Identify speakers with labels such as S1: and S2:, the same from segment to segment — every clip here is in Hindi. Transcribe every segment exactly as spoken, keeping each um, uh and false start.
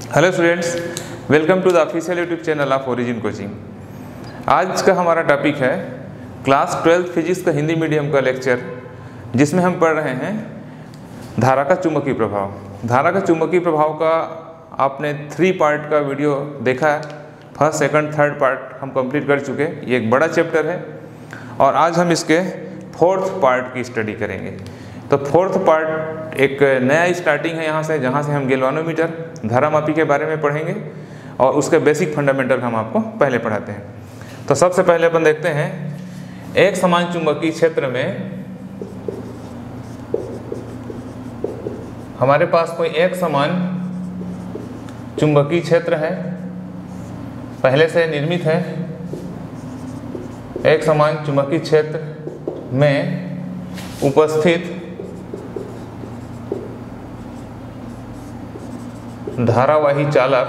S1: Hello students, welcome to the official YouTube channel of Origin coaching. आज का हमारा टॉपिक है क्लास ट्वेल्थ फिजिक्स का हिंदी मीडियम का लेक्चर, जिसमें हम पढ़ रहे हैं धारा का चुंबकीय प्रभाव। धारा का चुंबकीय प्रभाव का आपने थ्री पार्ट का वीडियो देखा है। फर्स्ट, सेकंड, थर्ड पार्ट हम कंप्लीट कर चुके। ये एक बड़ा चैप्टर है और आज हम इसके फोर्थ पार्ट की स्टडी करेंगे। तो फोर्थ पार्ट एक नया स्टार्टिंग है यहाँ से, जहाँ से हम गैल्वानोमीटर धारामापी के बारे में पढ़ेंगे और उसके बेसिक फंडामेंटल हम आपको पहले पढ़ाते हैं। तो सबसे पहले अपन देखते हैं, एक समान चुंबकीय क्षेत्र में हमारे पास कोई एक समान चुंबकीय क्षेत्र है, पहले से निर्मित है। एक समान चुंबकीय क्षेत्र में उपस्थित धारावाही चालक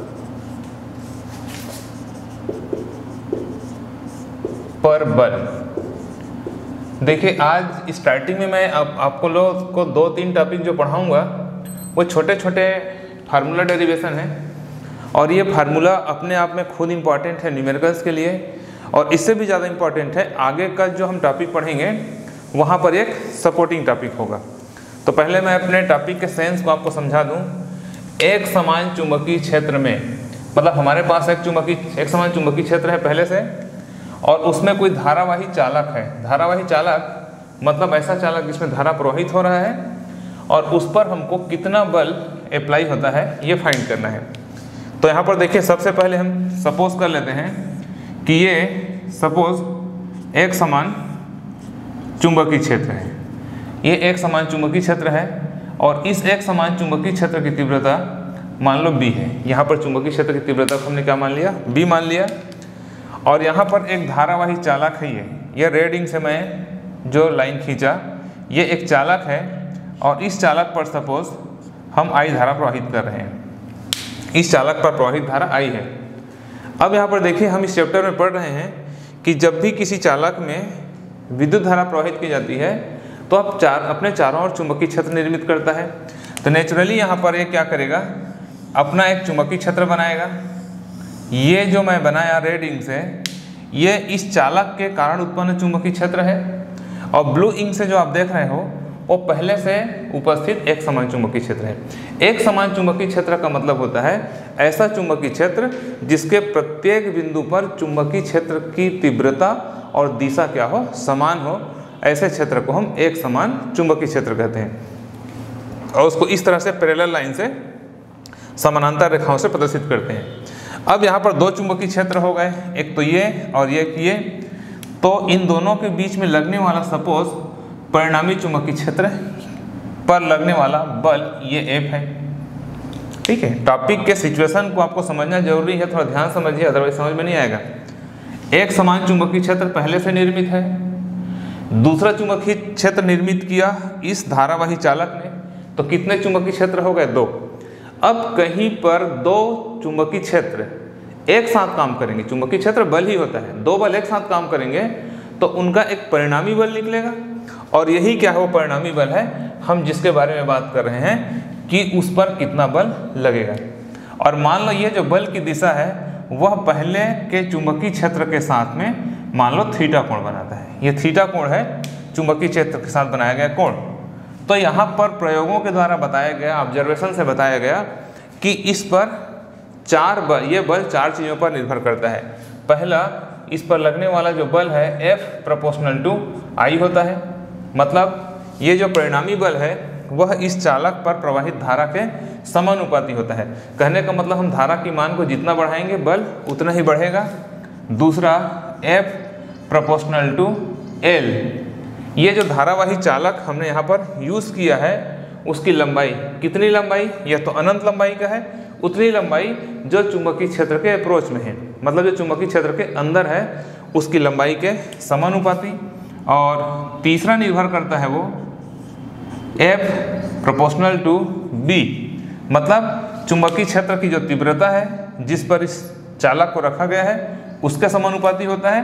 S1: पर बल। देखिए, आज स्टार्टिंग में मैं आप, आपको लोग को दो तीन टॉपिक जो पढ़ाऊंगा वो छोटे छोटे फार्मूला डेरिवेशन है, और ये फार्मूला अपने आप में खुद इम्पॉर्टेंट है न्यूमेरिकल्स के लिए, और इससे भी ज़्यादा इम्पॉर्टेंट है आगे का जो हम टॉपिक पढ़ेंगे वहाँ पर एक सपोर्टिंग टॉपिक होगा। तो पहले मैं अपने टॉपिक के सेंस को आपको समझा दूँ। एक समान चुंबकीय क्षेत्र में मतलब हमारे पास एक चुंबकीय एक समान चुंबकीय क्षेत्र है पहले से, और उसमें कोई धारावाही चालक है। धारावाही चालक मतलब ऐसा चालक जिसमें धारा प्रवाहित हो रहा है, और उस पर हमको कितना बल अप्लाई होता है ये फाइंड करना है। तो यहाँ पर देखिए, सबसे पहले हम सपोज कर लेते हैं कि ये सपोज एक समान चुंबकीय क्षेत्र है। ये एक समान चुंबकीय क्षेत्र है और इस एक समान चुंबकीय क्षेत्र की तीव्रता मान लो b है। यहाँ पर चुंबकीय क्षेत्र की तीव्रता को हमने क्या मान लिया? b मान लिया। और यहाँ पर एक धारावाही चालक है। ये ये रेडिंग से मैं जो लाइन खींचा, ये एक चालक है और इस चालक पर सपोज हम I धारा प्रवाहित कर रहे हैं। इस चालक पर प्रवाहित धारा I है। अब यहाँ पर देखिए, हम इस चैप्टर में पढ़ रहे हैं कि जब भी किसी चालक में विद्युत धारा प्रवाहित की जाती है तो अब चार अपने चारों ओर चुंबकीय क्षेत्र निर्मित करता है। तो नेचुरली यहाँ पर ये क्या करेगा? अपना एक चुंबकीय क्षेत्र बनाएगा। ये जो मैं बनाया रेड इंक से, ये इस चालक के कारण उत्पन्न चुंबकीय क्षेत्र है, और ब्लू इंक से जो आप देख रहे हो वो पहले से उपस्थित एक समान चुंबकीय क्षेत्र है। एक समान चुंबकीय क्षेत्र का मतलब होता है ऐसा चुंबकीय क्षेत्र जिसके प्रत्येक बिंदु पर चुंबकीय क्षेत्र की तीव्रता और दिशा क्या हो? समान हो। ऐसे क्षेत्र को हम एक समान चुंबकीय क्षेत्र कहते हैं, और उसको इस तरह से पैरेलल लाइन से समानांतर रेखाओं से प्रदर्शित करते हैं। अब यहाँ पर दो चुंबकीय क्षेत्र हो गए, एक तो ये और एक ये। तो इन दोनों के बीच में लगने वाला सपोज परिणामी चुंबकीय क्षेत्र पर लगने वाला बल ये F है। ठीक है, टॉपिक के सिचुएशन को आपको समझना जरूरी है, थोड़ा ध्यान समझिए, अदरवाइज समझ में नहीं आएगा। एक समान चुंबकीय क्षेत्र पहले से निर्मित है, दूसरा चुंबकीय क्षेत्र निर्मित किया इस धारावाही चालक ने, तो कितने चुंबकीय क्षेत्र हो गए? दो। अब कहीं पर दो चुंबकीय क्षेत्र एक साथ काम करेंगे, चुंबकीय क्षेत्र बल ही होता है, दो बल एक साथ काम करेंगे तो उनका एक परिणामी बल निकलेगा, और यही क्या है? वो परिणामी बल है हम जिसके बारे में बात कर रहे हैं कि उस पर कितना बल लगेगा। और मान लो ये जो बल की दिशा है वह पहले के चुंबकीय क्षेत्र के साथ में मान लो थीटा कोण बनाता है। ये थीटा कोण है चुंबकीय क्षेत्र के साथ बनाया गया कोण। तो यहाँ पर प्रयोगों के द्वारा बताया गया, ऑब्जर्वेशन से बताया गया कि इस पर चार बल, ये बल चार चीज़ों पर निर्भर करता है। पहला, इस पर लगने वाला जो बल है F प्रोपोर्शनल टू I होता है, मतलब ये जो परिणामी बल है वह इस चालक पर प्रवाहित धारा के समानुपाती होता है। कहने का मतलब हम धारा की मान को जितना बढ़ाएंगे बल उतना ही बढ़ेगा। दूसरा, F प्रोपोर्शनल टू L, ये जो धारावाही चालक हमने यहाँ पर यूज़ किया है उसकी लंबाई, कितनी लंबाई? यह तो अनंत लंबाई का है, उतनी लंबाई जो चुंबकीय क्षेत्र के अप्रोच में है, मतलब जो चुंबकीय क्षेत्र के अंदर है उसकी लंबाई के समानुपाती। और तीसरा निर्भर करता है वो F प्रोपोर्शनल टू B, मतलब चुंबकीय क्षेत्र की जो तीव्रता है जिस पर इस चालक को रखा गया है उसके समानुपाती होता है।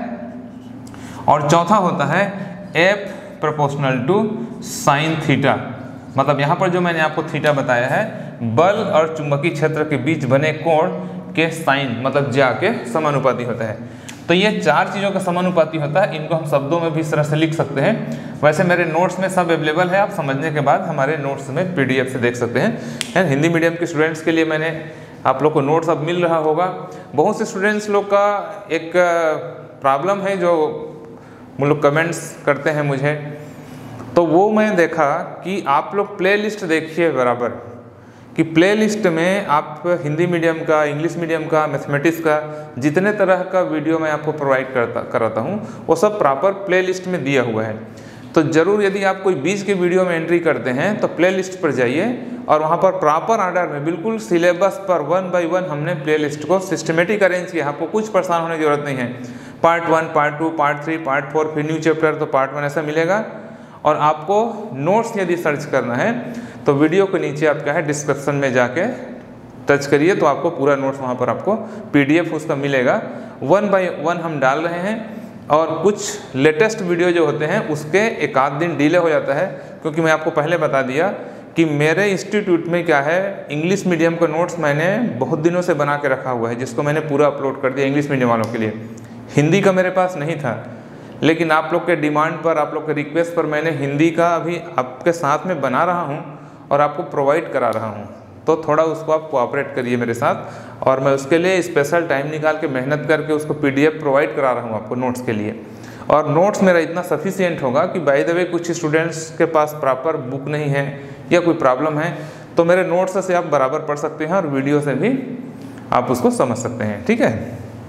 S1: और चौथा होता है F proportional to sine theta, मतलब यहाँ पर जो मैंने आपको थीटा बताया है बल और चुंबकीय क्षेत्र के बीच बने कोण के साइन मतलब ज्या के समानुपाती होता है। तो ये चार चीज़ों का समानुपाती होता है, इनको हम शब्दों में भी इस तरह से लिख सकते हैं। वैसे मेरे नोट्स में सब अवेलेबल है, आप समझने के बाद हमारे नोट्स में पीडीएफ से देख सकते हैं। हिंदी मीडियम के स्टूडेंट्स के लिए मैंने आप लोग को नोट्स अब मिल रहा होगा। बहुत से स्टूडेंट्स लोग का एक प्रॉब्लम है जो वो लोग कमेंट्स करते हैं मुझे, तो वो मैं देखा कि आप लोग प्लेलिस्ट देखिए बराबर, कि प्लेलिस्ट में आप हिंदी मीडियम का, इंग्लिश मीडियम का, मैथमेटिक्स का जितने तरह का वीडियो मैं आपको प्रोवाइड करता कराता हूँ वो सब प्रॉपर प्लेलिस्ट में दिया हुआ है। तो ज़रूर यदि आप कोई बीच के वीडियो में एंट्री करते हैं तो प्लेलिस्ट पर जाइए और वहाँ पर प्रॉपर ऑर्डर में बिल्कुल सिलेबस पर वन बाय वन हमने प्लेलिस्ट को सिस्टमेटिक अरेंज किया। आपको कुछ परेशान होने की जरूरत नहीं है। Part one, part two, part three, part four, फिर न्यू चैप्टर तो पार्ट वन ऐसा मिलेगा। और आपको नोट्स यदि सर्च करना है तो वीडियो के नीचे आप क्या है डिस्क्रिप्शन में जाके टच करिए तो आपको पूरा नोट्स वहाँ पर आपको पीडीएफ उसका मिलेगा। वन बाय वन हम डाल रहे हैं और कुछ लेटेस्ट वीडियो जो होते हैं उसके एक आध दिन डिले हो जाता है, क्योंकि मैं आपको पहले बता दिया कि मेरे इंस्टीट्यूट में क्या है इंग्लिश मीडियम का नोट्स मैंने बहुत दिनों से बना के रखा हुआ है, जिसको मैंने पूरा अपलोड कर दिया इंग्लिश मीडियम वालों के लिए। हिंदी का मेरे पास नहीं था, लेकिन आप लोग के डिमांड पर, आप लोग के रिक्वेस्ट पर मैंने हिंदी का अभी आपके साथ में बना रहा हूँ और आपको प्रोवाइड करा रहा हूँ। तो थोड़ा उसको आप कोऑपरेट करिए मेरे साथ, और मैं उसके लिए स्पेशल टाइम निकाल के मेहनत करके उसको पीडीएफ प्रोवाइड करा रहा हूँ आपको नोट्स के लिए। और नोट्स मेरा इतना सफिशिएंट होगा कि बाय द वे कुछ स्टूडेंट्स के पास प्रॉपर बुक नहीं है या कोई प्रॉब्लम है तो मेरे नोट्स से आप बराबर पढ़ सकते हैं और वीडियो से भी आप उसको समझ सकते हैं। ठीक है,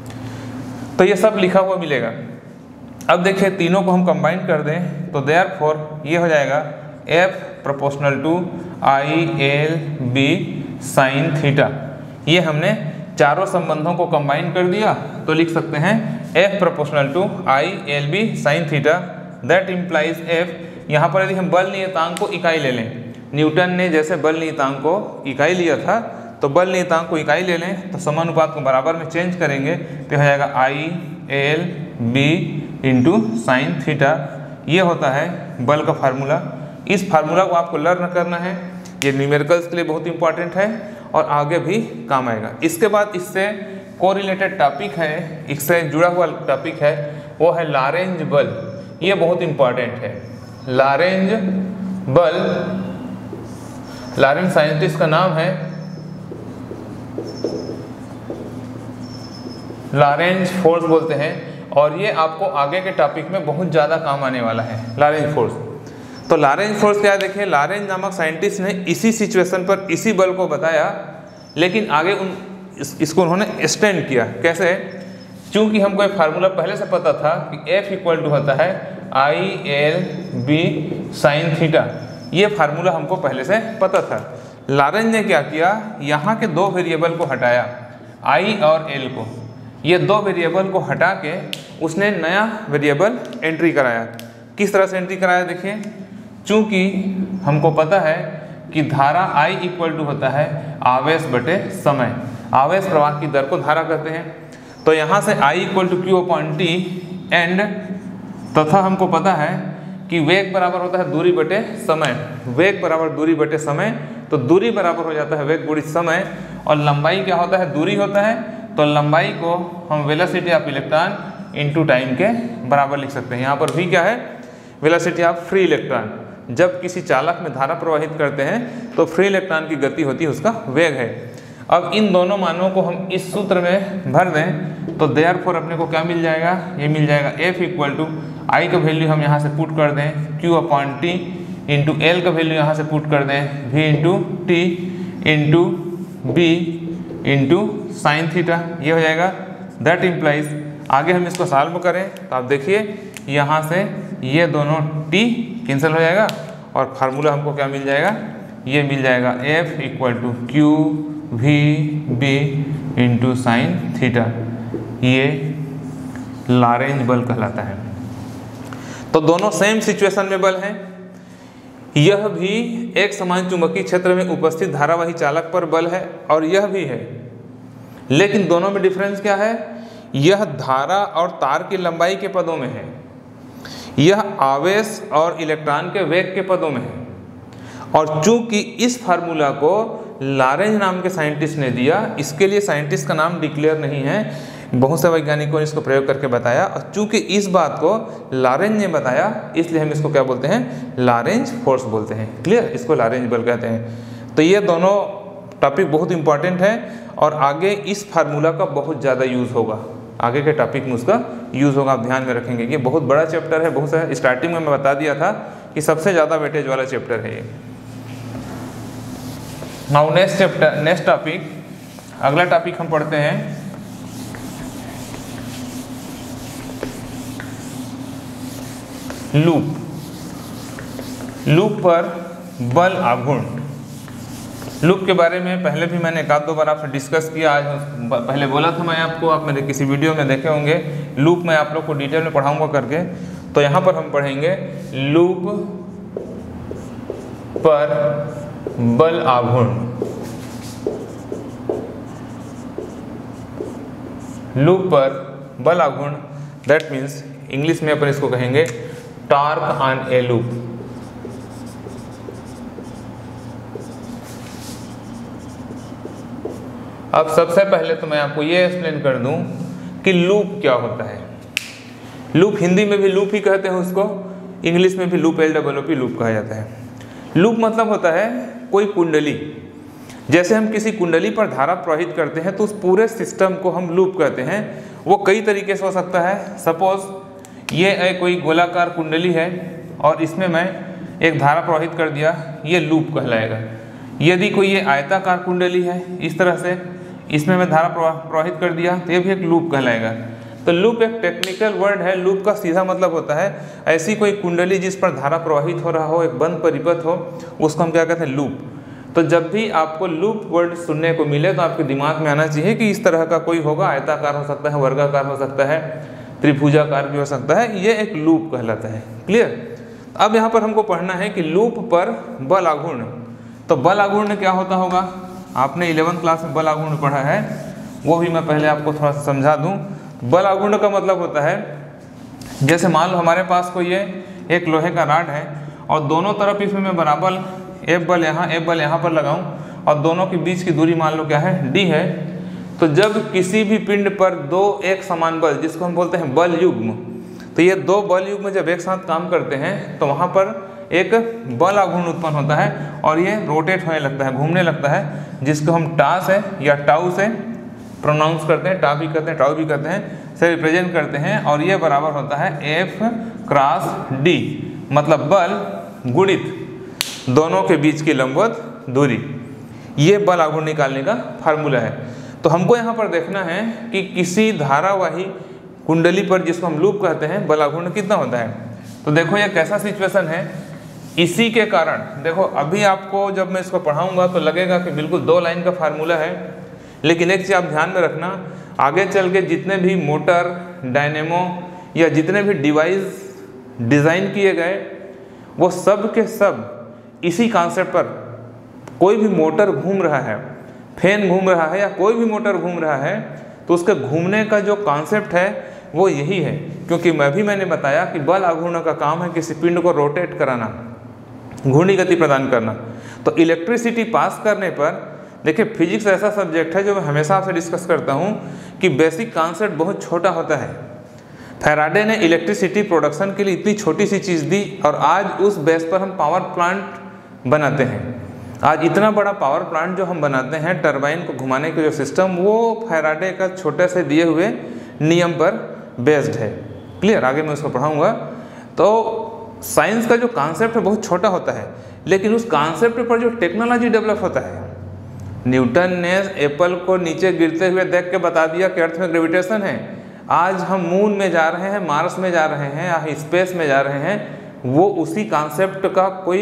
S1: तो ये सब लिखा हुआ मिलेगा। अब देखिए तीनों को हम कंबाइन कर दें तो देयरफॉर ये हो जाएगा F proportional to I L B sine theta. ये हमने चारों संबंधों को कंबाइन कर दिया तो लिख सकते हैं F proportional to I L B sine theta. That implies F, यहाँ पर यदि हम बल नियतांक को इकाई ले लें, न्यूटन ने जैसे बल नियतांक को इकाई लिया था तो बल नियतांक को इकाई ले लें तो समानुपात को बराबर में चेंज करेंगे तो हो जाएगा I L B into sine theta. ये होता है बल का फार्मूला। इस फार्मूला को आपको लर्न करना है, ये न्यूमेरिकल्स के लिए बहुत इंपॉर्टेंट है और आगे भी काम आएगा। इसके बाद इससे कोरिलेटेड टॉपिक है, इससे जुड़ा हुआ टॉपिक है वो है लॉरेंज बल। ये बहुत इंपॉर्टेंट है। लॉरेंज बल, लॉरेंज साइंटिस्ट का नाम है लॉरेंज फोर्स बोलते हैं, और ये आपको आगे के टॉपिक में बहुत ज़्यादा काम आने वाला है लॉरेंज फोर्स। तो लॉरेंज फोर्स क्या है, देखिए लॉरेंज नामक साइंटिस्ट ने इसी सिचुएशन पर इसी बल को बताया, लेकिन आगे उन इस, इसको उन्होंने एक्सटेंड किया। कैसे? चूंकि हमको एक फार्मूला पहले से पता था कि F इक्वल टू होता है I L B sine theta. ये फार्मूला हमको पहले से पता था। लॉरेंज ने क्या किया, यहाँ के दो वेरिएबल को हटाया, आई और एल को। ये दो वेरिएबल को हटा के उसने नया वेरिएबल एंट्री कराया। किस तरह से एंट्री कराया देखिए, चूंकि हमको पता है कि धारा I इक्वल टू होता है आवेश बटे समय, आवेश प्रवाह की दर को धारा कहते हैं। तो यहाँ से I equal to Q upon T and तथा हमको पता है कि वेग बराबर होता है दूरी बटे समय। वेग बराबर दूरी बटे समय, तो दूरी बराबर हो जाता है वेग गुणित समय, और लंबाई क्या होता है, दूरी होता है, तो लंबाई को हम velocity of electron into time के बराबर लिख सकते हैं। यहाँ पर भी क्या है, वेलोसिटी ऑफ फ्री इलेक्ट्रॉन। जब किसी चालक में धारा प्रवाहित करते हैं तो फ्री इलेक्ट्रॉन की गति होती है उसका वेग है। अब इन दोनों मानों को हम इस सूत्र में भर दें तो देयरफॉर अपने को क्या मिल जाएगा, ये मिल जाएगा F इक्वल टू आई का वैल्यू हम यहाँ से पुट कर दें Q upon T into L का वैल्यू यहाँ से पुट कर दें V into T into B into sine theta. ये हो जाएगा। दैट इम्प्लाइज, आगे हम इसको सॉल्व करें तो आप देखिए यहाँ से ये दोनों t कैंसिल हो जाएगा और फार्मूला हमको क्या मिल जाएगा, ये मिल जाएगा F equal to Q V B into sine theta. ये लॉरेंज बल कहलाता है। तो दोनों सेम सिचुएशन में बल हैं। यह भी एक समान चुंबकीय क्षेत्र में उपस्थित धारावाही चालक पर बल है और यह भी है, लेकिन दोनों में डिफरेंस क्या है, यह धारा और तार की लंबाई के पदों में है, यह आवेश और इलेक्ट्रॉन के वेग के पदों में है। और चूंकि इस फार्मूला को लॉरेंज नाम के साइंटिस्ट ने दिया। इसके लिए साइंटिस्ट का नाम डिक्लेयर नहीं है, बहुत से वैज्ञानिकों ने इसको प्रयोग करके बताया, और चूंकि इस बात को लॉरेंज ने बताया इसलिए हम इसको क्या बोलते हैं, लॉरेंज फोर्स बोलते हैं। क्लियर, इसको लॉरेंज बल कहते हैं। तो ये दोनों टॉपिक बहुत इंपॉर्टेंट है और आगे इस फार्मूला का बहुत ज़्यादा यूज़ होगा, आगे के टॉपिक में उसका यूज़ होगा, आप ध्यान में रखेंगे। ये बहुत बड़ा चैप्टर है, बहुत सारा, स्टार्टिंग में मैं बता दिया था कि सबसे ज़्यादा वेटेज वाला चैप्टर है ये। Now next chapter, next topic, अगला टॉपिक हम पढ़ते हैं लूप। लूप पर बल आघूर्ण। लूप के बारे में पहले भी मैंने एक आध दो बार आपसे डिस्कस किया, आज पहले बोला था मैं आपको, आप मेरे किसी वीडियो में देखे होंगे। लूप मैं आप लोग को डिटेल में पढ़ाऊंगा करके। तो यहाँ पर हम पढ़ेंगे लूप पर बल आघूर्ण। लूप पर बल आघूर्ण, दैट मीन्स इंग्लिश में अपन इसको कहेंगे टॉर्क ऑन ए लूप। अब सबसे पहले तो मैं आपको ये एक्सप्लेन कर दूं कि लूप क्या होता है। लूप हिंदी में भी लूप ही कहते हैं उसको, इंग्लिश में भी loop, L double O P loop कहा जाता है। लूप मतलब होता है कोई कुंडली। जैसे हम किसी कुंडली पर धारा प्रवाहित करते हैं तो उस पूरे सिस्टम को हम लूप कहते हैं। वो कई तरीके से हो सकता है। सपोज ये एक कोई गोलाकार कुंडली है और इसमें मैं एक धारा प्रवाहित कर दिया, ये लूप कहलाएगा। यदि कोई ये आयताकार कुंडली है इस तरह से, इसमें मैं धारा प्रवाहित कर दिया तो ये भी एक लूप कहलाएगा। तो लूप एक टेक्निकल वर्ड है। लूप का सीधा मतलब होता है ऐसी कोई कुंडली जिस पर धारा प्रवाहित हो रहा हो, एक बंद परिपथ हो, उसको हम क्या कहते हैं, लूप। तो जब भी आपको लूप वर्ड सुनने को मिले तो आपके दिमाग में आना चाहिए कि इस तरह का कोई होगा, आयताकार हो सकता है, वर्गाकार हो सकता है, त्रिभुजाकार भी हो सकता है, ये एक लूप कहलाता है। क्लियर। अब यहाँ पर हमको पढ़ना है कि लूप पर बल आघूर्ण। तो बल आघूर्ण क्या होता होगा, आपने इलेवंथ क्लास में बल आघूर्ण पढ़ा है, वो भी मैं पहले आपको थोड़ा सा समझा दूं। बल आघूर्ण का मतलब होता है, जैसे मान लो हमारे पास कोई ये एक लोहे का रॉड है और दोनों तरफ इसमें मैं बराबर एफ बल यहाँ एफ बल यहाँ पर लगाऊं और दोनों के बीच की दूरी मान लो क्या है, डी है। तो जब किसी भी पिंड पर दो एक समान बल, जिसको हम बोलते हैं बल युग्म, तो ये दो बल युग्म जब एक साथ काम करते हैं तो वहाँ पर एक बल आघूर्ण उत्पन्न होता है और ये रोटेट होने लगता है, घूमने लगता है, जिसको हम टा से या टाउ से प्रोनाउंस करते हैं, टा भी करते हैं, टाउ भी करते हैं, से रिप्रेजेंट करते हैं। और ये बराबर होता है एफ क्रॉस डी, मतलब बल गुणित दोनों के बीच की लंबवत दूरी। ये बल आघूर्ण निकालने का फार्मूला है। तो हमको यहाँ पर देखना है कि किसी धारावाही कुंडली पर, जिसको हम लूप कहते हैं, बल आघूर्ण कितना होता है। तो देखो ये कैसा सिचुएशन है। इसी के कारण देखो, अभी आपको जब मैं इसको पढ़ाऊंगा तो लगेगा कि बिल्कुल दो लाइन का फार्मूला है, लेकिन एक चीज़ आप ध्यान में रखना, आगे चल के जितने भी मोटर, डायनेमो या जितने भी डिवाइस डिज़ाइन किए गए, वो सब के सब इसी कॉन्सेप्ट पर, कोई भी मोटर घूम रहा है, फैन घूम रहा है या कोई भी मोटर घूम रहा है, तो उसके घूमने का जो कॉन्सेप्ट है वो यही है। क्योंकि मैं भी मैंने बताया कि बल आघूर्ण का काम है किसी पिंड को रोटेट कराना, घूर्णी गति प्रदान करना। तो इलेक्ट्रिसिटी पास करने पर, देखिए फिजिक्स ऐसा सब्जेक्ट है जो मैं हमेशा आपसे डिस्कस करता हूँ कि बेसिक कॉन्सेप्ट बहुत छोटा होता है। फैराडे ने इलेक्ट्रिसिटी प्रोडक्शन के लिए इतनी छोटी सी चीज़ दी और आज उस बेस पर हम पावर प्लांट बनाते हैं। आज इतना बड़ा पावर प्लांट जो हम बनाते हैं, टरबाइन को घुमाने के जो सिस्टम, वो फैराडे का छोटे से दिए हुए नियम पर बेस्ड है। क्लियर। आगे मैं उसको पढ़ाऊँगा। तो साइंस का जो कॉन्सेप्ट है बहुत छोटा होता है, लेकिन उस कॉन्सेप्ट पर जो टेक्नोलॉजी डेवलप होता है, न्यूटन ने एप्पल को नीचे गिरते हुए देख के बता दिया कि अर्थ में ग्रेविटेशन है। आज हम मून में जा रहे हैं, मार्स में जा रहे हैं या स्पेस में जा रहे हैं, वो उसी कॉन्सेप्ट का कोई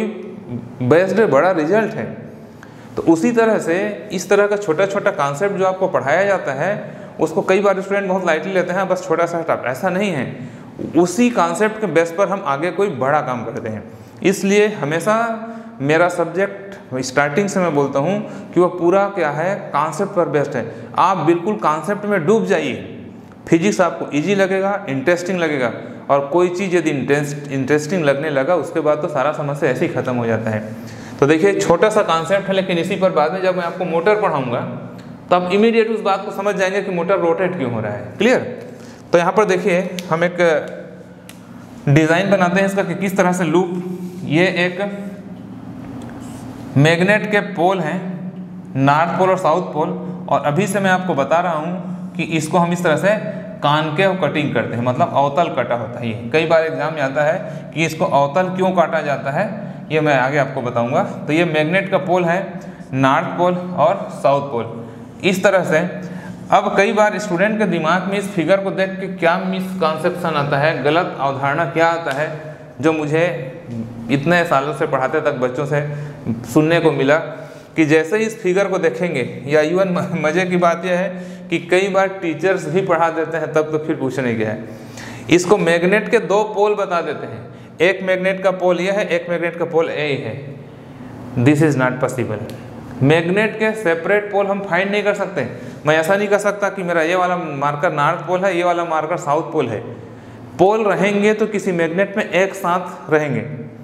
S1: बेस्ड बड़ा रिजल्ट है। तो उसी तरह से इस तरह का छोटा छोटा कॉन्सेप्ट जो आपको पढ़ाया जाता है, उसको कई बार स्टूडेंट बहुत लाइटली लेते हैं, बस छोटा सा स्टाफ, ऐसा नहीं है। उसी कॉन्सेप्ट के बेस पर हम आगे कोई बड़ा काम करते हैं। इसलिए हमेशा मेरा सब्जेक्ट स्टार्टिंग से मैं बोलता हूँ कि वो पूरा क्या है, कॉन्सेप्ट पर बेस्ड है। आप बिल्कुल कॉन्सेप्ट में डूब जाइए, फिजिक्स आपको इजी लगेगा, इंटरेस्टिंग लगेगा। और कोई चीज़ यदि इंटरेस्ट इंटरेस्टिंग लगने लगा, उसके बाद तो सारा समस्या ऐसे ही खत्म हो जाता है। तो देखिए छोटा सा कॉन्सेप्ट है, लेकिन इसी पर बाद में जब मैं आपको मोटर पढ़ाऊंगा तो आप इमीडिएट उस बात को समझ जाएंगे कि मोटर रोटेट क्यों हो रहा है। क्लियर। तो यहाँ पर देखिए हम एक डिज़ाइन बनाते हैं इसका कि किस तरह से लूप, ये एक मैग्नेट के पोल हैं, नॉर्थ पोल और साउथ पोल, और अभी से मैं आपको बता रहा हूँ कि इसको हम इस तरह से कॉनकेव कटिंग करते हैं, मतलब अवतल कटा होता है। ये कई बार एग्जाम में आता है कि इसको अवतल क्यों काटा जाता है, ये मैं आगे आपको बताऊंगा। तो ये मैग्नेट का पोल है, नॉर्थ पोल और साउथ पोल, इस तरह से। अब कई बार स्टूडेंट के दिमाग में इस फिगर को देख के क्या मिसकॉन्सेप्शन आता है, गलत अवधारणा क्या आता है, जो मुझे इतने सालों से पढ़ाते तक बच्चों से सुनने को मिला कि जैसे ही इस फिगर को देखेंगे, या इवन मज़े की बात यह है कि कई बार टीचर्स भी पढ़ा देते हैं तब तो फिर पूछने गया है। इसको मैग्नेट के दो पोल बता देते हैं, एक मैग्नेट का पोल ये है, एक मैग्नेट का पोल ए है। This is not possible. Magnet के सेपरेट पोल हम फाइंड नहीं कर सकते। मैं ऐसा नहीं कर सकता कि मेरा ये वाला मार्कर नॉर्थ पोल है, ये वाला मार्कर साउथ पोल है। पोल रहेंगे तो किसी मैग्नेट में एक साथ रहेंगे।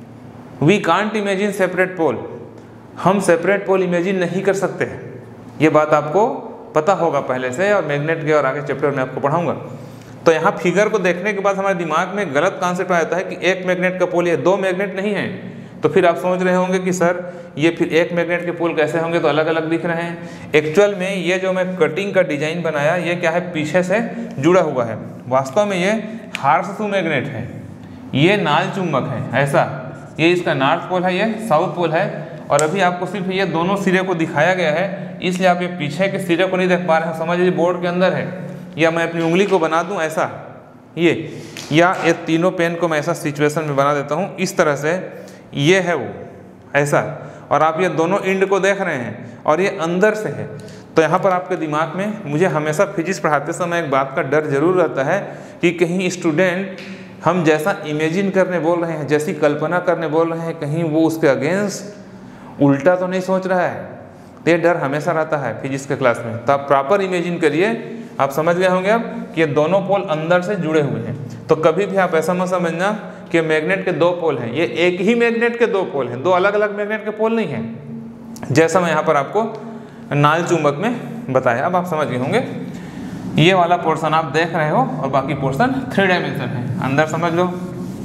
S1: We can't imagine separate pole, हम सेपरेट पोल इमेजिन नहीं कर सकते हैं। ये बात आपको पता होगा पहले से, और मैग्नेट के और आगे चैप्टर में आपको पढ़ाऊंगा। तो यहाँ फिगर को देखने के बाद हमारे दिमाग में गलत कॉन्सेप्ट आता है कि एक मैग्नेट का पोल, ये दो मैग्नेट नहीं है। तो फिर आप समझ रहे होंगे कि सर ये फिर एक मैग्नेट के पोल कैसे होंगे, तो अलग अलग दिख रहे हैं। एक्चुअल में ये जो मैं कटिंग का डिजाइन बनाया, ये क्या है, पीछे से जुड़ा हुआ है। वास्तव में ये हार्सशू मैग्नेट है, ये नाल चुंबक है ऐसा। ये इसका नॉर्थ पोल है, ये साउथ पोल है, और अभी आपको सिर्फ ये दोनों सिरे को दिखाया गया है, इसलिए आप ये पीछे के सिरे को नहीं देख पा रहे हैं। समझ लीजिए बोर्ड के अंदर है, या मैं अपनी उंगली को बना दूं ऐसा, ये, या ये तीनों पेन को मैं ऐसा सिचुएशन में बना देता हूँ इस तरह से, ये है वो ऐसा, और आप ये दोनों इंड को देख रहे हैं, और ये अंदर से है। तो यहाँ पर आपके दिमाग में, मुझे हमेशा फिजिक्स पढ़ाते समय एक बात का डर जरूर रहता है कि कहीं स्टूडेंट हम जैसा इमेजिन करने बोल रहे हैं, जैसी कल्पना करने बोल रहे हैं, कहीं वो उसके अगेंस्ट उल्टा तो नहीं सोच रहा है। तो ये डर हमेशा रहता है फिजिक्स के क्लास में। तो आप प्रॉपर इमेजिन करिए, आप समझ गए होंगे अब कि ये दोनों पोल अंदर से जुड़े हुए हैं। तो कभी भी आप ऐसा मत समझना कि मैग्नेट के दो पोल हैं, ये एक ही मैग्नेट के दो पोल हैं, दो अलग अलग मैग्नेट के पोल नहीं हैं, जैसा मैं यहाँ पर आपको नाल चुंबक में बताया। अब आप समझ गए होंगे। ये वाला पोर्शन आप देख रहे हो, और बाकी पोर्शन थ्री डायमेंशन है, अंदर समझ लो।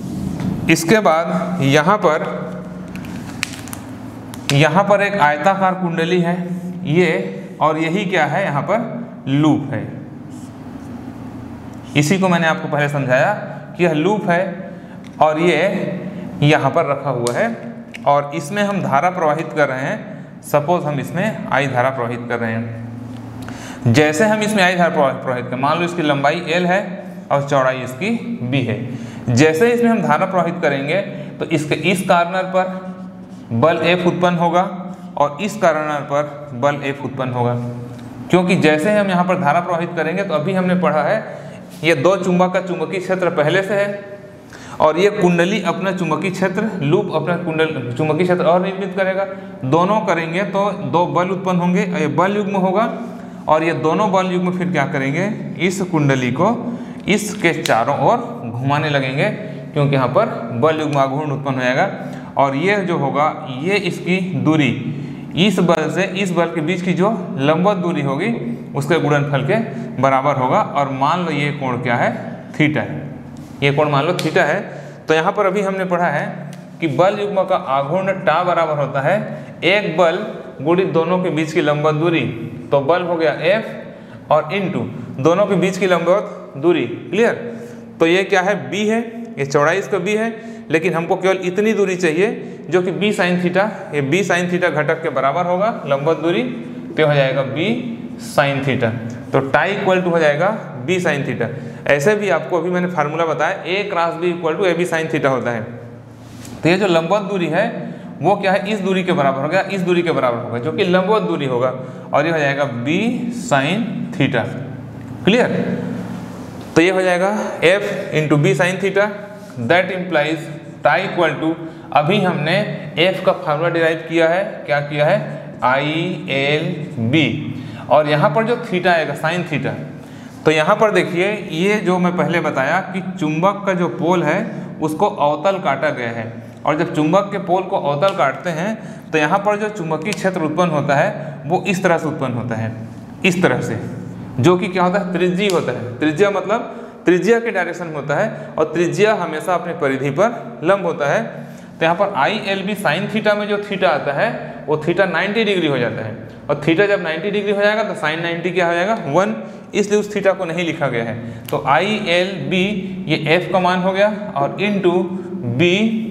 S1: इसके बाद यहाँ पर यहाँ पर एक आयताकार कुंडली है ये, और यही क्या है, यहाँ पर लूप है। इसी को मैंने आपको पहले समझाया कि यह लूप है, और ये यहाँ पर रखा हुआ है, और इसमें हम धारा प्रवाहित कर रहे हैं। सपोज हम इसमें आई धारा प्रवाहित कर रहे हैं। जैसे हम इसमें आई धारा प्रवाहित करें, मान लो इसकी लंबाई एल है और चौड़ाई इसकी बी है। जैसे इसमें हम धारा प्रवाहित करेंगे तो इसके इस कार्नर पर बल एफ उत्पन्न होगा, और इस कार्नर पर बल एफ उत्पन्न होगा, क्योंकि जैसे हम यहाँ पर धारा प्रवाहित करेंगे, तो अभी हमने पढ़ा है ये दो चुंबक का चुंबकीय क्षेत्र पहले से है, और ये कुंडली अपना चुंबकीय क्षेत्र, लूप अपना कुंडल चुंबकीय क्षेत्र और निर्मित करेगा। दोनों करेंगे तो दो बल उत्पन्न होंगे, ये बल युग्म होगा, और ये दोनों बल युग्म फिर क्या करेंगे, इस कुंडली को इसके चारों ओर घुमाने लगेंगे, क्योंकि यहाँ पर बल युग्म आघूर्ण उत्पन्न हो जाएगा। और ये जो होगा, ये इसकी दूरी, इस बल से इस बल के बीच की जो लंबवत दूरी होगी उसके गुणनफल के बराबर होगा। और मान लो ये कोण क्या है, थीटा है, ये कोण मान लो थीटा है। तो यहाँ पर अभी हमने पढ़ा है कि बल युग्म का आघूर्ण टा बराबर होता है एक बल गुणित दोनों के बीच की लंबवत दूरी। तो बल हो गया F और इनटू दोनों के बीच की लंबवत दूरी। क्लियर। तो ये क्या है, b है, ये चौड़ाई इसका b है, लेकिन हमको केवल इतनी दूरी चाहिए जो कि b साइन थीटा, ये b साइन थीटा घटक के बराबर होगा लंबवत दूरी, तो हो जाएगा b साइन थीटा। तो टाई इक्वल टू हो जाएगा b साइन थीटा। ऐसे भी आपको अभी मैंने फार्मूला बताया, a cross b equal to A B sine theta होता है। तो ये जो लंबवत दूरी है वो क्या है, इस दूरी के बराबर होगा, इस दूरी के बराबर होगा, जो कि लंबवत दूरी होगा, और ये हो जाएगा b साइन थीटा। क्लियर। तो ये हो जाएगा f into B sine theta, that implies tau equal to, अभी हमने f का फार्मूला डिराइव किया है, क्या किया है, आई एल बी, और यहाँ पर जो थीटा आएगा साइन थीटा। तो यहाँ पर देखिए, ये जो मैं पहले बताया कि चुंबक का जो पोल है उसको अवतल काटा गया है, और जब चुंबक के पोल को अवतल काटते हैं तो यहाँ पर जो चुंबकीय क्षेत्र उत्पन्न होता है वो इस तरह से उत्पन्न होता है, इस तरह से, जो कि क्या होता है, त्रिज्यीय होता है। त्रिज्या मतलब त्रिज्या के डायरेक्शन में होता है और त्रिज्या हमेशा अपनी परिधि पर लंब होता है। तो यहाँ पर I L B sine theta में जो थीटा आता है वो थीटा नब्बे डिग्री हो जाता है, और थीटा जब नब्बे डिग्री हो जाएगा तो साइन नब्बे क्या हो जाएगा, वन, इसलिए उस थीटा को नहीं लिखा गया है। तो आई एल बी ये एफ का मान हो गया और इनटू बी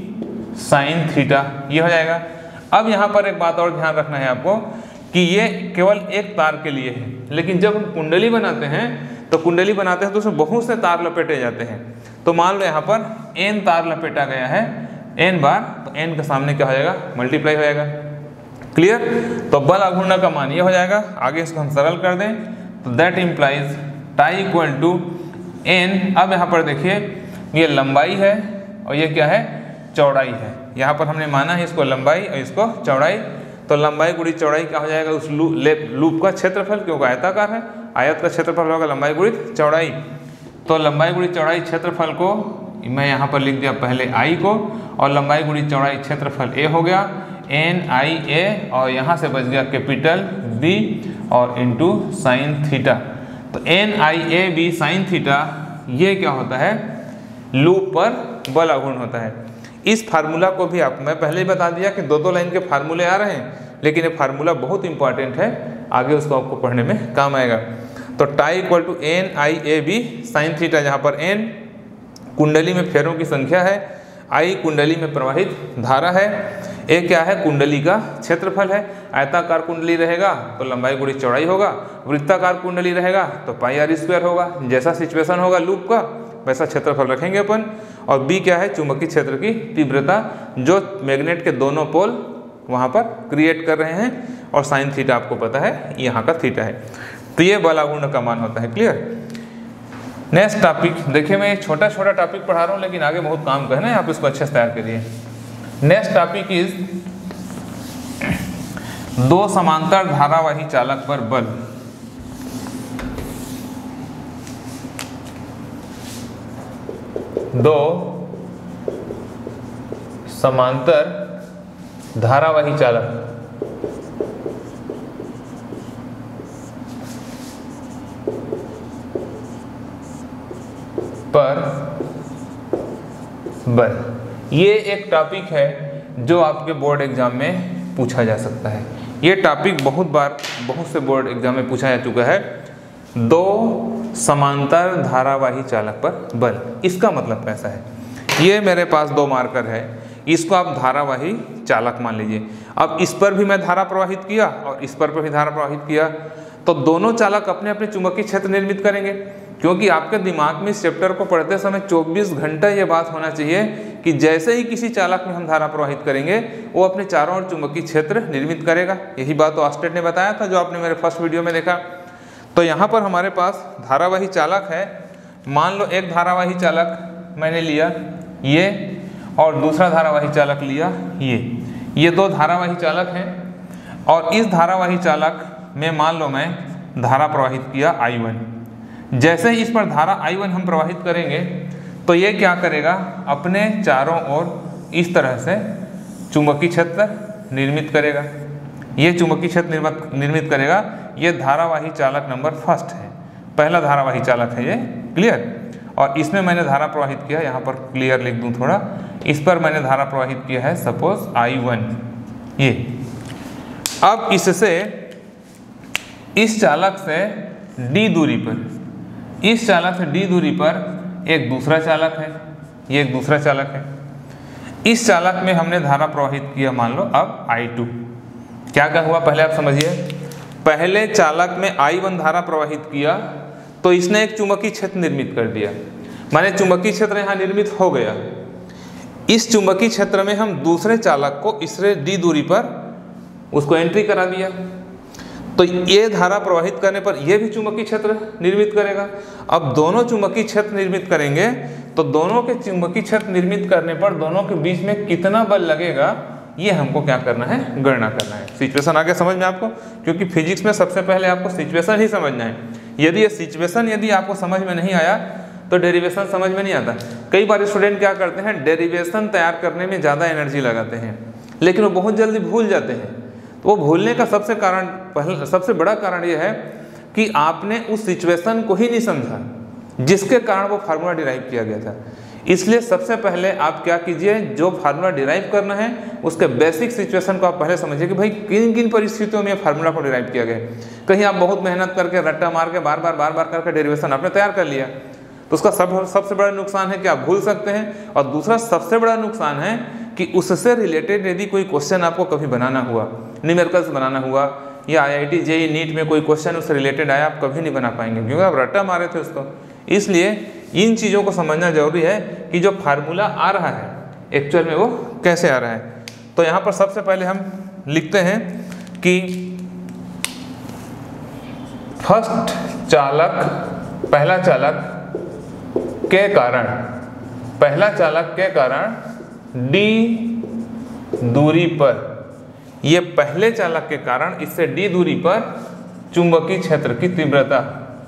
S1: साइन थीटा ये हो जाएगा। अब यहाँ पर एक बात और ध्यान रखना है आपको कि ये केवल एक तार के लिए है, लेकिन जब हम कुंडली बनाते हैं तो कुंडली बनाते हैं तो उसमें बहुत से तार लपेटे जाते हैं। तो मान लो यहाँ पर एन तार लपेटा गया है एन बार, तो एन के सामने क्या हो जाएगा, मल्टीप्लाई हो जाएगा। क्लियर? तो बल अघूर्ण का मान ये हो जाएगा। आगे इसको हम सरल कर दें तो that implies tau equal to N. अब यहाँ पर देखिए ये लंबाई है और ये क्या है, चौड़ाई है। यहाँ पर हमने माना है इसको लंबाई और इसको चौड़ाई, तो लंबाई गुणी चौड़ाई क्या हो जाएगा, उस लू, लूप का क्षेत्रफल, क्योंकि आयताकार है, आयत का क्षेत्रफल होगा लंबाई गुणी चौड़ाई। तो लंबाई गुणी चौड़ाई क्षेत्रफल को मैं यहाँ पर लिख दिया पहले आई को, और लंबाई गुणी चौड़ाई क्षेत्रफल ए हो गया एन आई ए, और यहाँ से बच गया कैपिटल बी और इंटू साइन थीटा। तो N I A B sine theta ये क्या होता है, लूप पर बल अघूर्ण होता है। इस फार्मूला को भी आप, मैं पहले ही बता दिया कि दो दो लाइन के फार्मूले आ रहे हैं, लेकिन ये फार्मूला बहुत इंपॉर्टेंट है, आगे उसको आपको पढ़ने में काम आएगा। तो tau equal to N I A B sine theta, जहाँ पर एन कुंडली में फेरों की संख्या है, आई कुंडली में प्रवाहित धारा है, ए क्या है, कुंडली का क्षेत्रफल है। आयताकार कुंडली रहेगा तो लंबाई गुणी चौड़ाई होगा, वृत्ताकार कुंडली रहेगा तो पाई आर स्क्वायर होगा। जैसा सिचुएशन होगा लूप का वैसा क्षेत्रफल रखेंगे अपन। और बी क्या है, चुंबकीय क्षेत्र की तीव्रता जो मैग्नेट के दोनों पोल वहाँ पर क्रिएट कर रहे हैं, और साइन थीटा आपको पता है यहाँ का थीटा है। तो ये बल अघूर्ण का मान होता है। क्लियर? नेक्स्ट टॉपिक देखिए, मैं एक छोटा छोटा टॉपिक पढ़ा रहा हूँ लेकिन आगे बहुत काम करना है, आप इसको अच्छे से तैयार करिए। नेक्स्ट टॉपिक इज दो समांतर धारावाही चालक पर बल। दो समांतर धारावाही चालक पर बल, ये एक टॉपिक है जो आपके बोर्ड एग्जाम में पूछा जा सकता है। ये टॉपिक बहुत बार बहुत से बोर्ड एग्जाम में पूछा जा चुका है। दो समांतर धारावाही चालक पर बल, इसका मतलब कैसा है। ये मेरे पास दो मार्कर है, इसको आप धारावाही चालक मान लीजिए। अब इस पर भी मैं धारा प्रवाहित किया और इस पर भी धारा प्रवाहित किया, तो दोनों चालक अपने अपने चुंबकीय क्षेत्र निर्मित करेंगे। क्योंकि आपके दिमाग में इस चैप्टर को पढ़ते समय चौबीस घंटा ये बात होना चाहिए कि जैसे ही किसी चालक में हम धारा प्रवाहित करेंगे वो अपने चारों ओर चुंबकीय क्षेत्र निर्मित करेगा। यही बात तो ऑस्टेड ने बताया था, जो आपने मेरे फर्स्ट वीडियो में देखा। तो यहाँ पर हमारे पास धारावाही चालक है। मान लो एक धारावाही चालक मैंने लिया ये, और दूसरा धारावाही चालक लिया ये। ये दो धारावाही चालक हैं, और इस धारावाही चालक में मान लो मैं धारा प्रवाहित किया आई वन। जैसे ही इस पर धारा आई वन हम प्रवाहित करेंगे तो ये क्या करेगा, अपने चारों ओर इस तरह से चुंबकीय क्षेत्र निर्मित करेगा। ये चुंबकीय क्षेत्र निर्मित निर्मित करेगा। ये धारावाही चालक नंबर फर्स्ट है, पहला धारावाही चालक है ये। क्लियर? और इसमें मैंने धारा प्रवाहित किया, यहाँ पर क्लियर लिख दूँ थोड़ा, इस पर मैंने धारा प्रवाहित किया है सपोज आई वन ये। अब इससे इस चालक से डी दूरी पर, इस चालक से डी दूरी पर एक दूसरा चालक है, ये एक दूसरा चालक है। इस चालक में हमने धारा प्रवाहित किया मान लो अब आई टू। क्या क्या हुआ पहले आप समझिए। पहले चालक में आई वन धारा प्रवाहित किया तो इसने एक चुंबकीय क्षेत्र निर्मित कर दिया, माने चुंबकीय क्षेत्र यहाँ निर्मित हो गया। इस चुंबकीय क्षेत्र में हम दूसरे चालक को इससे डी दूरी पर उसको एंट्री करा दिया, तो ये धारा प्रवाहित करने पर यह भी चुंबकीय क्षेत्र निर्मित करेगा। अब दोनों चुंबकीय क्षेत्र निर्मित करेंगे तो दोनों के चुंबकीय क्षेत्र निर्मित करने पर दोनों के बीच में कितना बल लगेगा, ये हमको क्या करना है, गणना करना है। सिचुएशन आगे समझ में आपको, क्योंकि फिजिक्स में सबसे पहले आपको सिचुएशन ही समझना है। यदि ये सिचुएशन यदि आपको समझ में नहीं आया तो डेरिवेशन समझ में नहीं आता। कई बार स्टूडेंट क्या करते हैं, डेरिवेशन तैयार करने में ज़्यादा एनर्जी लगाते हैं लेकिन वो बहुत जल्दी भूल जाते हैं। तो वो भूलने का सबसे कारण पहले सबसे बड़ा कारण ये है कि आपने उस सिचुएशन को ही नहीं समझा जिसके कारण वो फार्मूला डिराइव किया गया था। इसलिए सबसे पहले आप क्या कीजिए, जो फार्मूला डिराइव करना है उसके बेसिक सिचुएशन को आप पहले समझिए कि भाई किन किन परिस्थितियों में फार्मूला को डिराइव किया गया। कहीं आप बहुत मेहनत करके रट्टा मार के बार बार बार बार करके डेरिवेशन आपने तैयार कर लिया तो उसका सब सबसे बड़ा नुकसान है कि आप भूल सकते हैं, और दूसरा सबसे बड़ा नुकसान है कि उससे रिलेटेड यदि कोई क्वेश्चन आपको कभी बनाना हुआ, न्यूमेरिकल्स बनाना हुआ या I I T JEE NEET में कोई क्वेश्चन उससे रिलेटेड आया, आप कभी नहीं बना पाएंगे क्योंकि आप रट्टा मारे थे उसको। इसलिए इन चीज़ों को समझना जरूरी है कि जो फार्मूला आ रहा है एक्चुअल में वो कैसे आ रहा है। तो यहाँ पर सबसे पहले हम लिखते हैं कि फर्स्ट चालक पहला चालक के कारण पहला चालक के कारण d दूरी पर, ये पहले चालक के कारण इससे d दूरी पर चुंबकीय क्षेत्र की तीव्रता,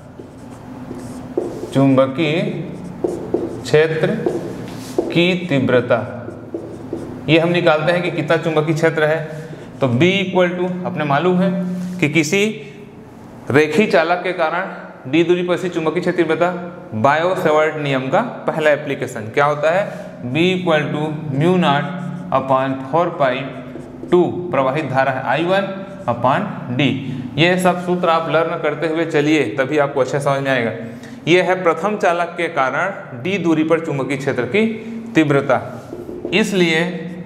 S1: चुंबकीय क्षेत्र की तीव्रता ये हम निकालते हैं कि कितना चुंबकीय क्षेत्र है। तो B इक्वल टू अपने मालूम है कि किसी रेखीय चालक के कारण d दूरी पर से चुंबकीय क्षेत्र तीव्रता, बायो सेवर्ट नियम का पहला एप्लीकेशन क्या होता है, B equal to mu naught upon four pi two प्रवाहित धारा है आई वन अपान डी। ये सब सूत्र आप लर्न करते हुए चलिए तभी आपको अच्छा समझ में आएगा। ये है प्रथम चालक के कारण d दूरी पर चुंबकीय क्षेत्र की तीव्रता। इसलिए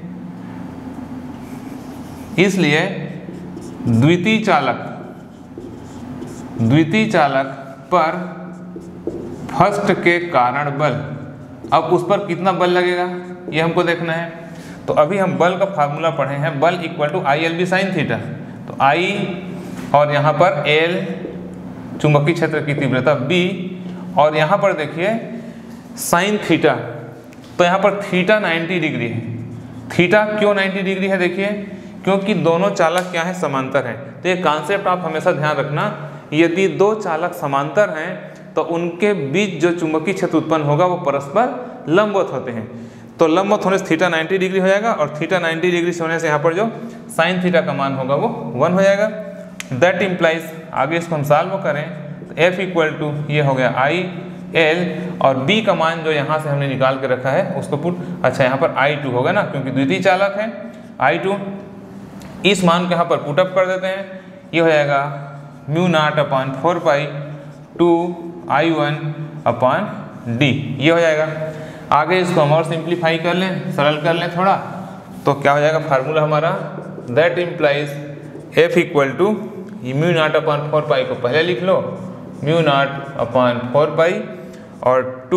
S1: इसलिए द्वितीय चालक द्वितीय चालक पर फर्स्ट के कारण बल, अब उस पर कितना बल लगेगा ये हमको देखना है। तो अभी हम बल का फार्मूला पढ़े हैं, बल equal to I L B sine theta. तो आई और यहाँ पर एल चुंबकीय क्षेत्र की तीव्रता B, और यहाँ पर देखिए साइन थीटा, तो यहाँ पर थीटा नब्बे डिग्री है। थीटा क्यों नब्बे डिग्री है, देखिए क्योंकि दोनों चालक क्या है, समांतर हैं। तो ये कॉन्सेप्ट आप हमेशा ध्यान रखना, यदि दो चालक समांतर हैं तो उनके बीच जो चुंबकीय क्षेत्र उत्पन्न होगा वो परस्पर लंबवत होते हैं। तो लंबवत होने से थीटा नब्बे डिग्री हो जाएगा, और थीटा नब्बे डिग्री से होने से यहाँ पर जो साइन थीटा का मान होगा वो वन हो जाएगा। दैट इम्प्लाइज, आगे इसको हम सॉल्व करें तो एफ इक्वल टू ये हो गया आई एल, और बी का मान जो यहाँ से हमने निकाल के रखा है उसको पुट, अच्छा यहाँ पर आई टू होगा ना क्योंकि द्वितीय चालक है, आई टू इस मान को यहाँ पर पुटअप कर देते हैं। ये हो जाएगा mu naught upon four pi two I one upon D, ये हो जाएगा। आगे इसको हम और सिंप्लीफाई कर लें, सरल कर लें थोड़ा, तो क्या हो जाएगा फार्मूला हमारा, that implies F equal to mu naught upon four pi को पहले लिख लो, mu naught upon four pi और two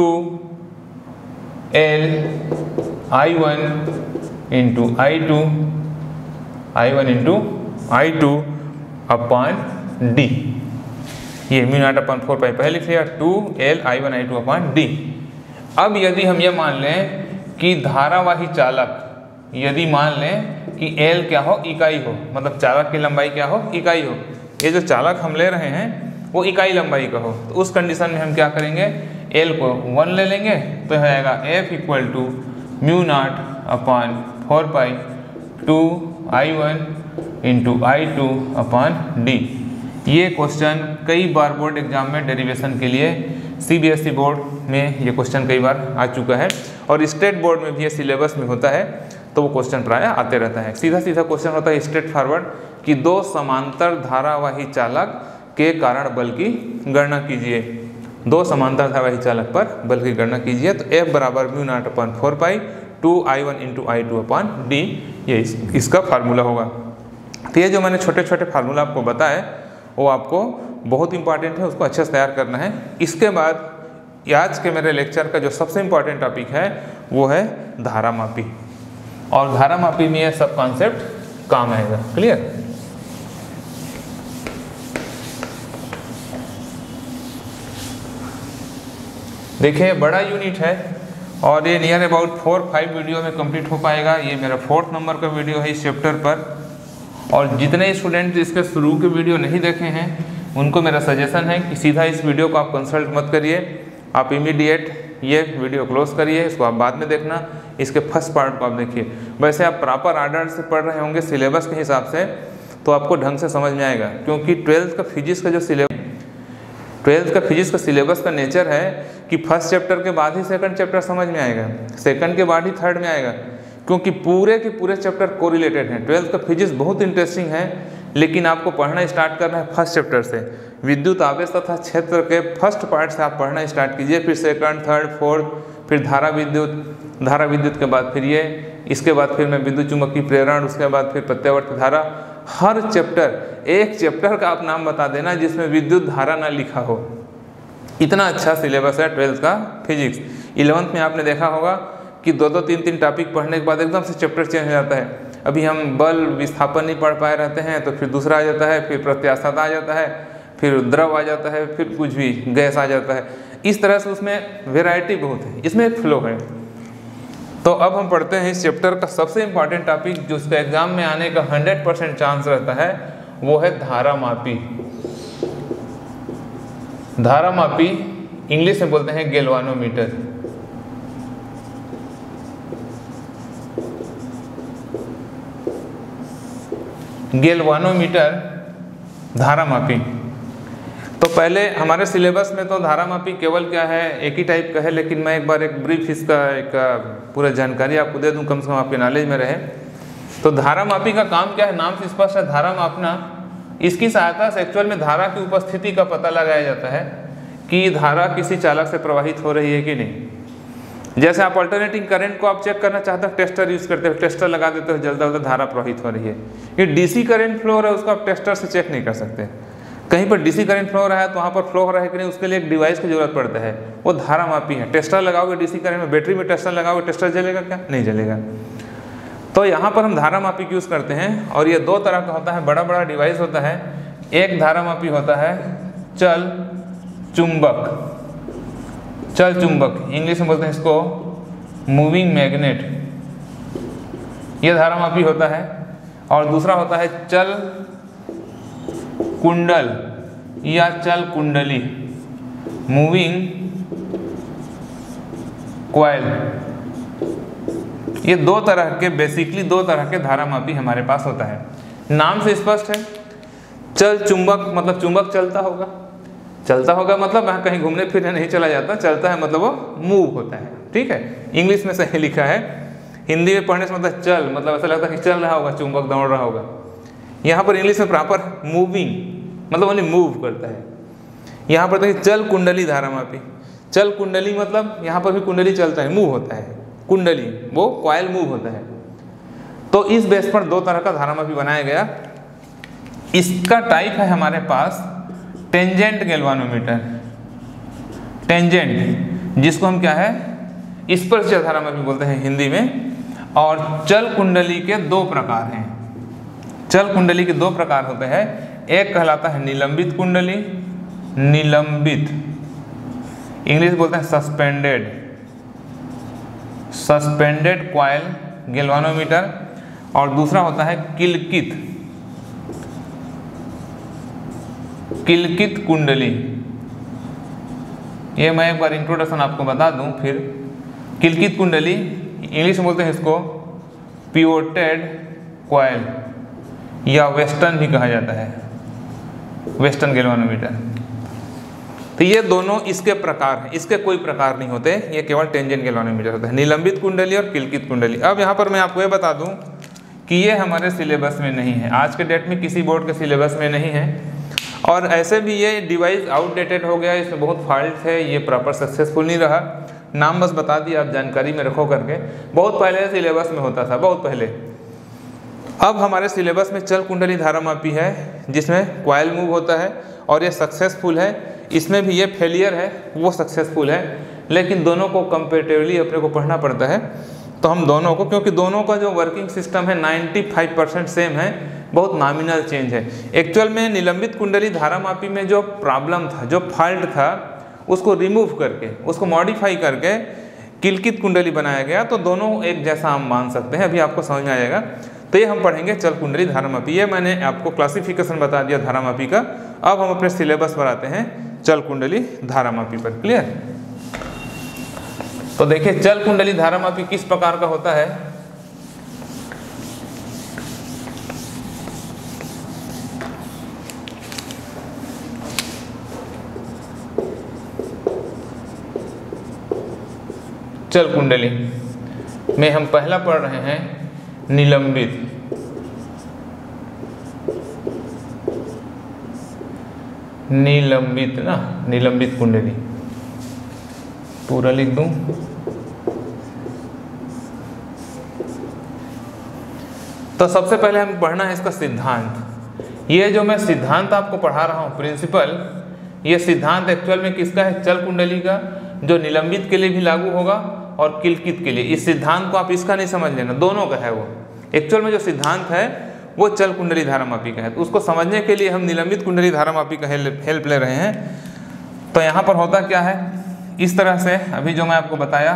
S1: L I one into I two I one into I two upon D. ये mu naught upon four pi पहले लिख लिया, two L I one I two upon D. अब यदि हम ये मान लें कि धारावाही चालक, यदि मान लें कि एल क्या हो, इकाई हो, मतलब चालक की लंबाई क्या हो, इकाई हो, ये जो चालक हम ले रहे हैं वो इकाई लंबाई का हो, तो उस कंडीशन में हम क्या करेंगे, एल को वन ले लेंगे, तो हो जाएगा F equal to mu naught upon four pi two I one into I two upon D. ये क्वेश्चन कई बार बोर्ड एग्जाम में डेरिवेशन के लिए C B S E board में ये क्वेश्चन कई बार आ चुका है, और स्टेट बोर्ड में भी ये सिलेबस में होता है, तो वो क्वेश्चन प्रायः आते रहता है। सीधा सीधा क्वेश्चन होता है स्ट्रेट फॉरवर्ड कि दो समांतर धारावाही चालक के कारण बल की गणना कीजिए, दो समांतर धारावाही चालक पर बल की गणना कीजिए। तो एफ बराबर mu naught upon four pi two I one into I two upon D, ये इस, इसका फार्मूला होगा। तो ये जो मैंने छोटे छोटे फार्मूला आपको बताए वो आपको बहुत इंपॉर्टेंट है, उसको अच्छे से तैयार करना है। इसके बाद आज के मेरे लेक्चर का जो सबसे इम्पॉर्टेंट टॉपिक है वो है धारामापी, और धारामापी में ये सब कॉन्सेप्ट काम आएगा। क्लियर? देखिए बड़ा यूनिट है और ये near about four five video में कंप्लीट हो पाएगा। ये मेरा फोर्थ नंबर का वीडियो है इस चैप्टर पर, और जितने स्टूडेंट इसके शुरू के वीडियो नहीं देखे हैं उनको मेरा सजेशन है कि सीधा इस वीडियो को आप कंसल्ट मत करिए, आप इमीडिएट ये वीडियो क्लोज करिए, इसको आप बाद में देखना, इसके फर्स्ट पार्ट को आप देखिए। वैसे आप प्रॉपर आर्डर से पढ़ रहे होंगे सिलेबस के हिसाब से तो आपको ढंग से समझ में आएगा, क्योंकि ट्वेल्थ का फिजिक्स का जो सिलेबस ट्वेल्थ का फिजिक्स का सिलेबस का नेचर है कि फर्स्ट चैप्टर के बाद ही सेकंड चैप्टर समझ में आएगा, सेकंड के बाद ही थर्ड में आएगा, क्योंकि पूरे के पूरे चैप्टर कोरिलेटेड हैं। ट्वेल्थ का फिजिक्स बहुत इंटरेस्टिंग है, लेकिन आपको पढ़ना स्टार्ट करना है फर्स्ट चैप्टर से। विद्युत आवेश तथा क्षेत्र के फर्स्ट पार्ट से आप पढ़ना स्टार्ट कीजिए, फिर सेकंड, थर्ड, फोर्थ, फिर धारा विद्युत, धारा विद्युत के बाद फिर ये, इसके बाद फिर मैं विद्युत चुम्बकीय प्रेरण, उसके बाद फिर प्रत्यावर्ती धारा। हर चैप्टर, एक चैप्टर का आप नाम बता देना जिसमें विद्युत धारा ना लिखा हो। इतना अच्छा सिलेबस है ट्वेल्थ का फिजिक्स। इलेवंथ में आपने देखा होगा कि दो दो तीन तीन टॉपिक पढ़ने के बाद एकदम से चैप्टर चेंज हो जाता है। अभी हम बल विस्थापन नहीं पढ़ पाए रहते हैं, तो फिर दूसरा आ जाता है, फिर प्रत्यास्थता आ जाता है, फिर द्रव आ जाता है, फिर कुछ भी गैस आ जाता है। इस तरह से उसमें वेराइटी बहुत है, इसमें एक फ्लो है। तो अब हम पढ़ते हैं इस चैप्टर का सबसे इम्पॉर्टेंट टॉपिक जो उसका एग्जाम में आने का हंड्रेड परसेंट चांस रहता है, वो है धारामापी। धारामापी इंग्लिश में बोलते हैं गैल्वानोमीटर। गैल्वानोमीटर धारामापी। तो पहले हमारे सिलेबस में तो धारामापी केवल क्या है, एक ही टाइप का है, लेकिन मैं एक बार एक ब्रीफ इसका एक पूरा जानकारी आपको दे दूं, कम से कम आपके नॉलेज में रहे। तो धारामापी का काम क्या है, नाम से स्पष्ट है, धारा मापना। इसकी सहायता से एक्चुअल में धारा की उपस्थिति का पता लगाया जाता है कि धारा किसी चालक से प्रवाहित हो रही है कि नहीं। जैसे आप अल्टरनेटिंग करंट को आप चेक करना चाहते हो, टेस्टर यूज करते हो, टेस्टर लगा देते हो, जल्दा जल्दा धारा प्रवाहित हो रही है। ये डीसी करंट फ्लो हो रहा है, उसको आप टेस्टर से चेक नहीं कर सकते। कहीं पर डीसी करंट फ्लो हो रहा है तो वहाँ पर फ्लो हो रहा है कि नहीं, उसके लिए एक डिवाइस की जरूरत पड़ता है, वो धारामापी है। टेस्टर लगाओगे डीसी करंट में, बैटरी में टेस्टर लगाओगे, टेस्टर जलेगा क्या? नहीं जलेगा। तो यहाँ पर हम धारामापी यूज़ करते हैं, और ये दो तरह का होता है, बड़ा बड़ा डिवाइस होता है। एक धारामापी होता है चल चुंबक, चल चुंबक इंग्लिश में बोलते हैं इसको मूविंग मैग्नेट, ये धारामापी होता है। और दूसरा होता है चल कुंडल या चल कुंडली, मूविंग कॉइल। ये दो तरह के, बेसिकली दो तरह के धारामापी हमारे पास होता है। नाम से स्पष्ट है, चल चुंबक मतलब चुंबक चलता होगा, चलता होगा मतलब वहाँ कहीं घूमने फिरने नहीं चला जाता, चलता है मतलब वो मूव होता है, ठीक है। इंग्लिश में सही लिखा है, हिंदी में पढ़ने से मतलब चल, मतलब ऐसा लगता है कि चल रहा होगा, चुंबक दौड़ रहा होगा। यहाँ पर इंग्लिश में प्रॉपर मूविंग मतलब ओनली मूव करता है। यहाँ पर देखिए चल कुंडली धारामापी, चल कुंडली मतलब यहाँ पर भी कुंडली चलता है, मूव होता है, कुंडली वो कॉइल मूव होता है। तो इस बेस पर दो तरह का धारामापी बनाया गया। इसका टाइप है हमारे पास टेंजेंट गैल्वानोमीटर, टेंजेंट जिसको हम क्या है स्पर्श धारामापी बोलते हैं हिंदी में। और चल कुंडली के दो प्रकार हैं, चल कुंडली के दो प्रकार होते हैं। एक कहलाता है निलंबित कुंडली, निलंबित इंग्लिश बोलते हैं सस्पेंडेड, सस्पेंडेड कॉइल गैल्वानोमीटर। और दूसरा होता है किलकित, किलकित कुंडली। ये मैं एक बार इंट्रोडक्शन आपको बता दूं फिर। किलकित कुंडली इंग्लिश में बोलते हैं इसको पिवोटेड कॉइल या वेस्टर्न भी कहा जाता है, वेस्टर्न गैल्वानोमीटर। तो ये दोनों इसके प्रकार हैं, इसके कोई प्रकार नहीं होते, ये केवल टेंजेंट गैल्वानोमीटर होता है, निलंबित कुंडली और किलकित कुंडली। अब यहाँ पर मैं आपको ये बता दूं कि ये हमारे सिलेबस में नहीं है, आज के डेट में किसी बोर्ड के सिलेबस में नहीं है। और ऐसे भी ये डिवाइस आउटडेटेड हो गया, इसमें बहुत फॉल्ट है, ये प्रॉपर सक्सेसफुल नहीं रहा। नाम बस बता दिया, आप जानकारी में रखो करके। बहुत पहले सिलेबस में होता था, बहुत पहले। अब हमारे सिलेबस में चल कुंडली धारामापी है जिसमें कॉइल मूव होता है और ये सक्सेसफुल है। इसमें भी ये फेलियर है, वो सक्सेसफुल है, लेकिन दोनों को कंपेरेटिवली अपने को पढ़ना पड़ता है। तो हम दोनों को, क्योंकि दोनों का जो वर्किंग सिस्टम है पचानवे परसेंट सेम है, बहुत नॉमिनल चेंज है। एक्चुअल में निलंबित कुंडली धारामापी में जो प्रॉब्लम था, जो फॉल्ट था, उसको रिमूव करके, उसको मॉडिफाई करके किलकित कुंडली बनाया गया। तो दोनों एक जैसा हम मान सकते हैं, अभी आपको समझ में आएगा। तो ये हम पढ़ेंगे चल कुंडली धारामापी। ये मैंने आपको क्लासिफिकेशन बता दिया धारामापी का। अब हम अपने सिलेबस पर आते हैं चल कुंडली धारामापी पर। क्लियर? तो देखिए चल कुंडली धारामापी किस प्रकार का होता है। चल कुंडली में हम पहला पढ़ रहे हैं निलंबित। निलंबित ना, निलंबित कुंडली पूरा लिख दूं। तो सबसे पहले हम पढ़ना है इसका सिद्धांत। ये जो मैं सिद्धांत आपको पढ़ा रहा हूँ प्रिंसिपल, ये सिद्धांत एक्चुअल में किसका है? चल कुंडली का, जो निलंबित के लिए भी लागू होगा और किलकित के लिए। इस सिद्धांत को आप इसका नहीं समझ लेना, दोनों का है वो। एक्चुअल में जो सिद्धांत है वो चल कुंडली धारामापी का है, तो उसको समझने के लिए हम निलंबित कुंडली धारामापी का हेल्प ले रहे हैं। तो यहाँ पर होता क्या है, इस तरह से अभी जो मैं आपको बताया,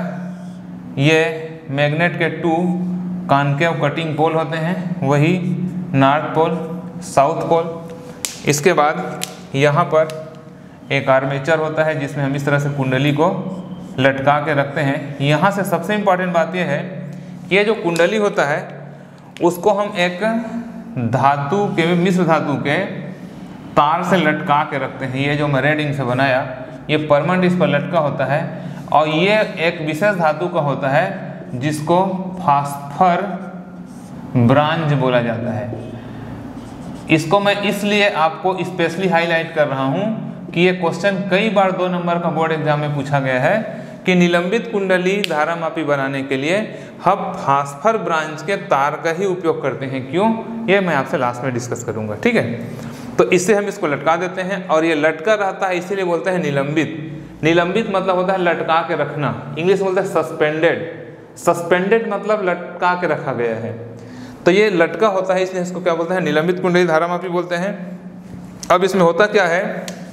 S1: ये मैग्नेट के टू कॉनकेव कटिंग पोल होते हैं, वही नॉर्थ पोल साउथ पोल। इसके बाद यहाँ पर एक आर्मेचर होता है जिसमें हम इस तरह से कुंडली को लटका के रखते हैं। यहाँ से सबसे इम्पॉर्टेंट बात यह है कि ये जो कुंडली होता है उसको हम एक धातु के, मिश्र धातु के तार से लटका के रखते हैं। ये जो मैं रेड इंक से बनाया, ये परमानेंट इस पर लटका होता है, और ये एक विशेष धातु का होता है जिसको फास्फर ब्रांज बोला जाता है। इसको मैं इसलिए आपको स्पेशली हाईलाइट कर रहा हूँ कि ये क्वेश्चन कई बार दो नंबर का बोर्ड एग्जाम में पूछा गया है कि निलंबित कुंडली धारामापी बनाने के लिए हम फास्फर ब्रांच के तार का ही उपयोग करते हैं। क्यों? ये मैं आपसे लास्ट में डिस्कस करूंगा, ठीक है। तो इससे हम इसको लटका देते हैं, और ये लटका रहता है इसीलिए बोलते हैं निलंबित। निलंबित मतलब होता है लटका के रखना, इंग्लिश में बोलते हैं सस्पेंडेड। सस्पेंडेड मतलब लटका के रखा गया है, तो ये लटका होता है, इसलिए इसको क्या बोलते हैं? निलंबित कुंडली धारामापी बोलते हैं। अब इसमें होता क्या है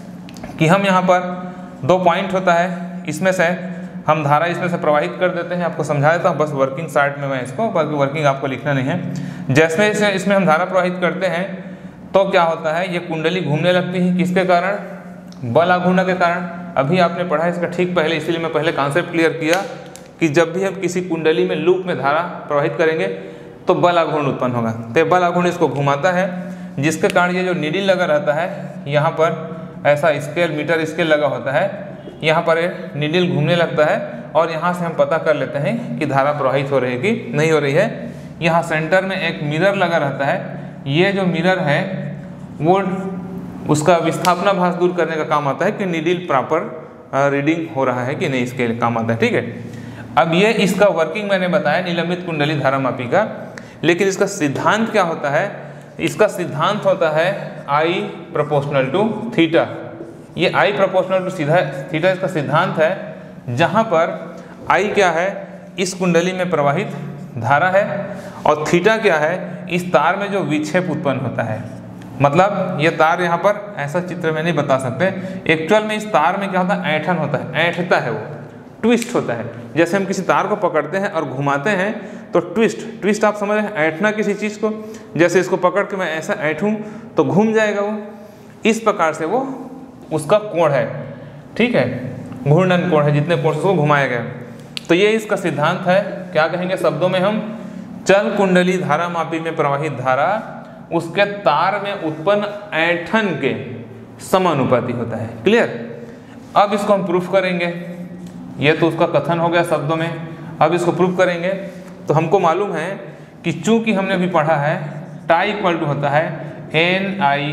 S1: कि हम यहाँ पर दो पॉइंट होता है, इसमें से हम धारा इसमें से प्रवाहित कर देते हैं। आपको समझा देता हूँ बस वर्किंग चार्ट में मैं इसको, बाकी वर्किंग आपको लिखना नहीं है। जैसे इसे इसमें हम धारा प्रवाहित करते हैं तो क्या होता है, ये कुंडली घूमने लगती है। किसके कारण? बल आघूर्ण के कारण। अभी आपने पढ़ा इसका ठीक पहले, इसीलिए मैं पहले कॉन्सेप्ट क्लियर किया कि जब भी हम किसी कुंडली में लूप में धारा प्रवाहित करेंगे तो बल आघूर्ण उत्पन्न होगा। तो बल आघूर्ण इसको घुमाता है, जिसके कारण ये जो नीडल लगा रहता है, यहाँ पर ऐसा स्केल मीटर स्केल लगा होता है, यहाँ पर नीडल घूमने लगता है, और यहाँ से हम पता कर लेते हैं कि धारा प्रवाहित हो रही है कि नहीं हो रही है। यहाँ सेंटर में एक मिरर लगा रहता है, ये जो मिरर है वो उसका विस्थापना भास दूर करने का काम आता है कि नीडल प्रॉपर रीडिंग हो रहा है कि नहीं, इसके काम आता है, ठीक है। अब ये इसका वर्किंग मैंने बताया निलंबित कुंडली धारामापी का, लेकिन इसका सिद्धांत क्या होता है? इसका सिद्धांत होता है आई प्रोपोर्शनल टू थीटा। ये आई प्रोपोर्शनल टू सीधा थीटा इसका सिद्धांत है, जहाँ पर आई क्या है? इस कुंडली में प्रवाहित धारा है, और थीटा क्या है? इस तार में जो विक्षेप उत्पन्न होता है। मतलब ये तार यहाँ पर ऐसा चित्र में नहीं बता सकते, एक्चुअल में इस तार में क्या होता है? ऐंठन होता है, ऐंठता है वो, ट्विस्ट होता है। जैसे हम किसी तार को पकड़ते हैं और घुमाते हैं तो ट्विस्ट, ट्विस्ट आप समझ रहे हैं, ऐंठना किसी चीज़ को। जैसे इसको पकड़ के मैं ऐसा ऐंठूँ तो घूम जाएगा वो, इस प्रकार से वो उसका कोण है, ठीक है, घूर्णन कोण है, जितने कोण से उसको घुमाया गया। तो ये इसका सिद्धांत है। क्या कहेंगे शब्दों में हम? चल कुंडली धारामापी में प्रवाहित धारा उसके तार में उत्पन्न ऐंठन के समानुपाती होता है। क्लियर? अब इसको हम प्रूफ करेंगे। ये तो उसका कथन हो गया शब्दों में, अब इसको प्रूफ करेंगे। तो हमको मालूम है कि चूंकि हमने अभी पढ़ा है टाई इक्वल टू होता है N I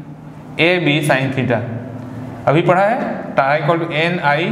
S1: A B sine theta. अभी पढ़ा है tau equal to N I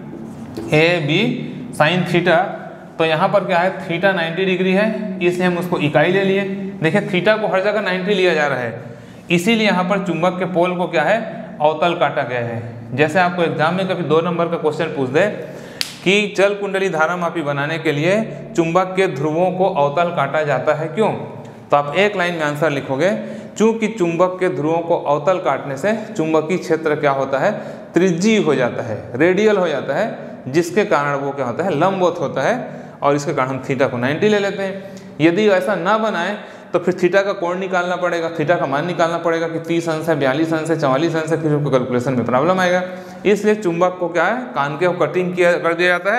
S1: A B sine theta. तो यहाँ पर क्या है? थीटा नब्बे डिग्री है, इसलिए हम उसको इकाई ले लिए। देखिए थीटा को हर जगह नब्बे लिया जा रहा है, इसीलिए यहाँ पर चुंबक के पोल को क्या है? अवतल काटा गया है। जैसे आपको एग्जाम में कभी दो नंबर का क्वेश्चन पूछ दे कि चल कुंडली धारामापी बनाने के लिए चुंबक के ध्रुवों को अवतल काटा जाता है, क्यों? तो आप एक लाइन में आंसर लिखोगे, चूंकि चुंबक के ध्रुवों को अवतल काटने से चुंबकीय क्षेत्र क्या होता है? त्रिज्यीय हो जाता है, रेडियल हो जाता है, जिसके कारण वो क्या होता है? लंबवत होता है, और इसके कारण हम थीटा को नब्बे ले लेते हैं। यदि ऐसा ना बनाए तो फिर थीटा का कोण निकालना पड़ेगा, थीटा का मान निकालना पड़ेगा कि तीस अंश है, बयालीस अंश है, चवालीस अंश है, फिर उनको कैलकुलेशन में प्रॉब्लम आएगा। इसलिए चुंबक को क्या है? कॉनकेव कटिंग किया कर दिया जाता है,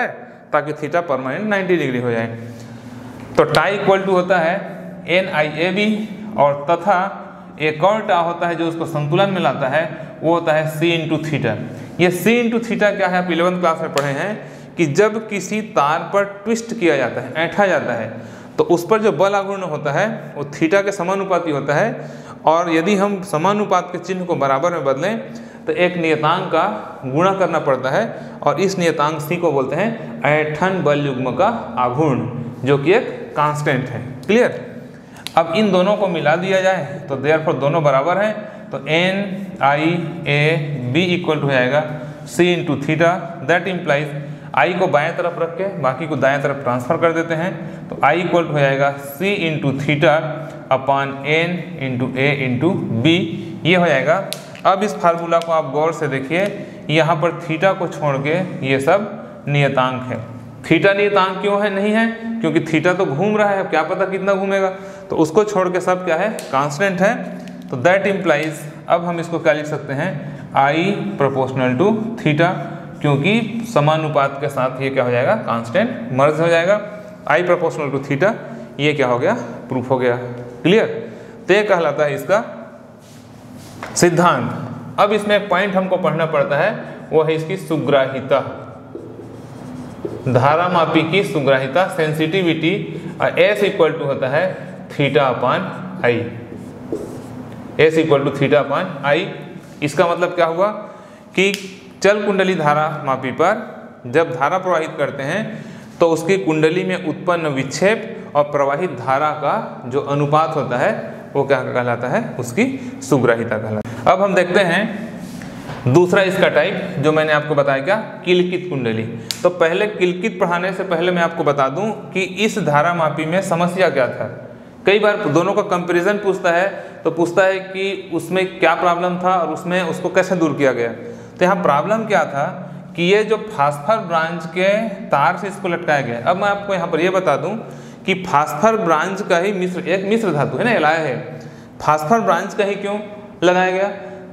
S1: ताकि थीटा परमानेंट नाइन्टी डिग्री हो जाए। तो टाई इक्वल टू होता है एन आई ए बी, और तथा एक और टा होता है जो उसको संतुलन में लाता है, वो होता है सी इंटू थीटा। ये सी इंटू थीटा क्या है, आप इलेवंथ क्लास में पढ़े हैं कि जब किसी तार पर ट्विस्ट किया जाता है, ऐंठा जाता है, तो उस पर जो बल आघूर्ण होता है वो थीटा के समानुपाती होता है। और यदि हम समानुपात के चिन्ह को बराबर में बदलें तो एक नियतांक का गुणा करना पड़ता है, और इस नियतांक सी को बोलते हैं ऐंठन बल युग्म का आघूर्ण, जो कि एक कांस्टेंट है। क्लियर। अब इन दोनों को मिला दिया जाए तो देयरफॉर दोनों बराबर हैं, तो N I A B equal to हो जाएगा C into theta. That implies I को बाएं तरफ रख के बाकी को दाएं तरफ ट्रांसफर कर देते हैं, तो आई इक्वल टू हो जाएगा C into theta upon N into A into B, ये हो जाएगा। अब इस फार्मूला को आप गौर से देखिए, यहाँ पर थीटा को छोड़ के ये सब नियतांक है। थीटा नियतांक क्यों है, नहीं है, क्योंकि थीटा तो घूम रहा है, क्या पता कितना घूमेगा, तो उसको छोड़ के सब क्या है, कांस्टेंट है। तो दैट इम्प्लाइज अब हम इसको क्या लिख सकते हैं, आई प्रोपोर्शनल टू थीटा, क्योंकि समानुपात के साथ ये क्या हो जाएगा, कांस्टेंट मर्ज हो जाएगा। आई प्रोपोर्शनल टू थीटा, ये क्या हो गया, प्रूफ हो गया। क्लियर। तो ये कहलाता है इसका सिद्धांत। अब इसमें एक पॉइंट हमको पढ़ना पड़ता है, वो है इसकी सुग्राहिता, धारामापी की सुग्राहिता, सेंसिटिविटी। और एस इक्वल टू होता है theta upon I, S equal to theta upon I. इसका मतलब क्या हुआ कि चल कुंडली धारा मापी पर जब धारा प्रवाहित करते हैं तो उसकी कुंडली में उत्पन्न विक्षेप और प्रवाहित धारा का जो अनुपात होता है वो क्या कहलाता है, उसकी सुग्राहिता कहलाता है। अब हम देखते हैं दूसरा इसका टाइप, जो मैंने आपको बताया क्या, किलकित कुंडली। तो पहले किलकित पढ़ाने से पहले मैं आपको बता दूं कि इस धारा मापी में समस्या क्या था। कई बार दोनों का कंपैरिजन पूछता है, तो पूछता है कि उसमें क्या प्रॉब्लम था और उसमें उसको कैसे दूर किया गया। तो यहाँ प्रॉब्लम क्या था कि ये जो फास्फर ब्रांच के तार से इसको लटकाया गया। अब मैं आपको यहाँ पर ये बता दूं कि फास्फर ब्रांच का ही मिश्र, एक मिश्र धातु है ना, एलाय है, फास्फर ब्रांच का ही क्यों लगाया गया,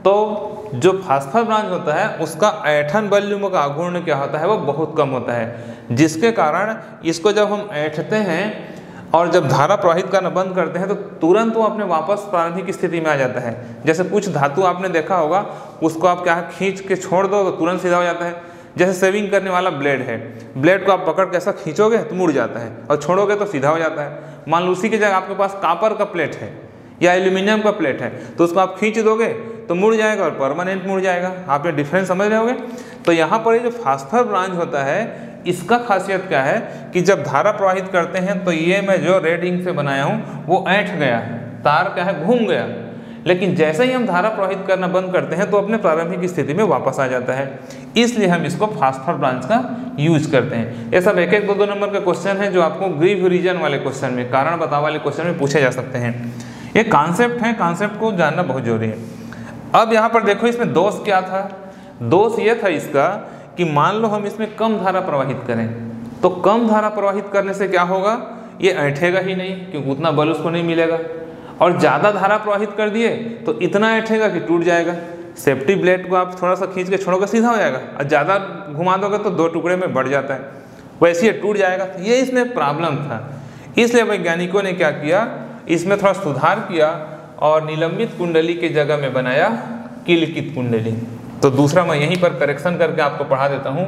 S1: तो जो फास्फर ब्रांच होता है उसका ऐंठन बल युग्म का आघूर्ण क्या होता है, वो बहुत कम होता है, जिसके कारण इसको जब हम ऐंठते हैं और जब धारा प्रवाहित करना बंद करते हैं तो तुरंत वो अपने वापस प्रारंभिक स्थिति में आ जाता है। जैसे कुछ धातु आपने देखा होगा, उसको आप क्या खींच के छोड़ दो तो तुरंत सीधा हो जाता है। जैसे सेविंग करने वाला ब्लेड है, ब्लेड को आप पकड़ के ऐसा खींचोगे तो मुड़ जाता है, और छोड़ोगे तो सीधा हो जाता है। मान लो उसी की जगह आपके पास कॉपर का प्लेट है या एल्यूमिनियम का प्लेट है, तो उसको आप खींच दोगे तो मुड़ जाएगा और परमानेंट मुड़ जाएगा। आपने डिफरेंस समझ रहे होगे। तो यहाँ पर ये जो फास्फर ब्रांच होता है, इसका खासियत क्या है कि जब धारा प्रवाहित करते हैं तो ये मैं जो रेड इंक से बनाया हूँ वो ऐंठ गया, तार क्या है, घूम गया। लेकिन जैसे ही हम धारा प्रवाहित करना बंद करते हैं तो अपने प्रारंभिक स्थिति में वापस आ जाता है, इसलिए हम इसको फास्फर ब्रांच का यूज करते हैं। ये सब एक एक दो दो नंबर के क्वेश्चन है जो आपको ग्रीव रीजन वाले क्वेश्चन में, कारण बताओ वाले क्वेश्चन में पूछे जा सकते हैं। ये कॉन्सेप्ट है, कॉन्सेप्ट को जानना बहुत जरूरी है। अब यहाँ पर देखो इसमें दोष क्या था, दोष ये था इसका कि मान लो हम इसमें कम धारा प्रवाहित करें, तो कम धारा प्रवाहित करने से क्या होगा, ये ऐंठेगा ही नहीं, क्योंकि उतना बल उसको नहीं मिलेगा। और ज़्यादा धारा प्रवाहित कर दिए तो इतना ऐंठेगा कि टूट जाएगा। सेफ्टी ब्लेड को आप थोड़ा सा खींच के छोड़ोगे सीधा हो जाएगा, और ज़्यादा घुमा दोगे तो दो टुकड़े में बढ़ जाता है, वैसे ही टूट जाएगा। तो ये इसमें प्रॉब्लम था, इसलिए वैज्ञानिकों ने क्या किया, इसमें थोड़ा सुधार किया और निलंबित कुंडली की जगह में बनाया किलकित कुंडली। तो दूसरा मैं यहीं पर करेक्शन करके आपको पढ़ा देता हूँ,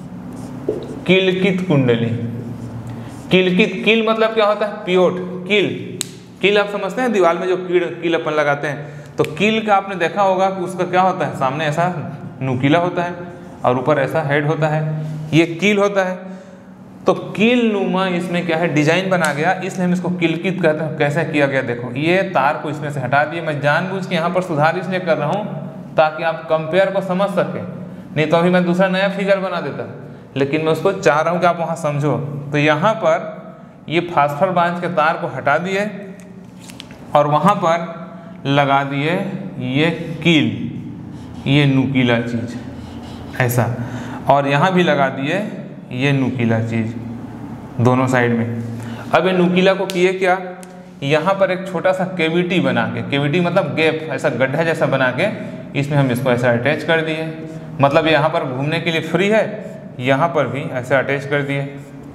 S1: किलकित कुंडली। किलकित, किल मतलब क्या होता है, पियोट, किल। किल आप समझते हैं, दीवार में जो कील कील अपन लगाते हैं, तो कील का आपने देखा होगा कि उसका क्या होता है, सामने ऐसा नुकीला होता है और ऊपर ऐसा हेड होता है, ये कील होता है। तो कील नुमा इसमें क्या है, डिजाइन बना गया, इसलिए हम इसको किलकित कहते हैं। कैसे किया गया देखो, ये तार को इसमें से हटा दिए। मैं जानबूझ के यहाँ पर सुधार इसलिए कर रहा हूँ ताकि आप कंपेयर को समझ सकें, नहीं तो अभी मैं दूसरा नया फिगर बना देता, लेकिन मैं उसको चाह रहा हूँ कि आप वहाँ समझो। तो यहाँ पर ये फास्फर ब्रांच के तार को हटा दिए और वहाँ पर लगा दिए ये कील, ये नुकीला चीज़ ऐसा, और यहाँ भी लगा दिए ये नुकीला चीज़ दोनों साइड में। अब ये नुकीला को किए क्या, यहाँ पर एक छोटा सा केविटी बना के, केविटी मतलब गैप, ऐसा गड्ढा जैसा बना के इसमें हम इसको ऐसा अटैच कर दिए। मतलब यहाँ पर घूमने के लिए फ्री है, यहाँ पर भी ऐसे अटैच कर दिए।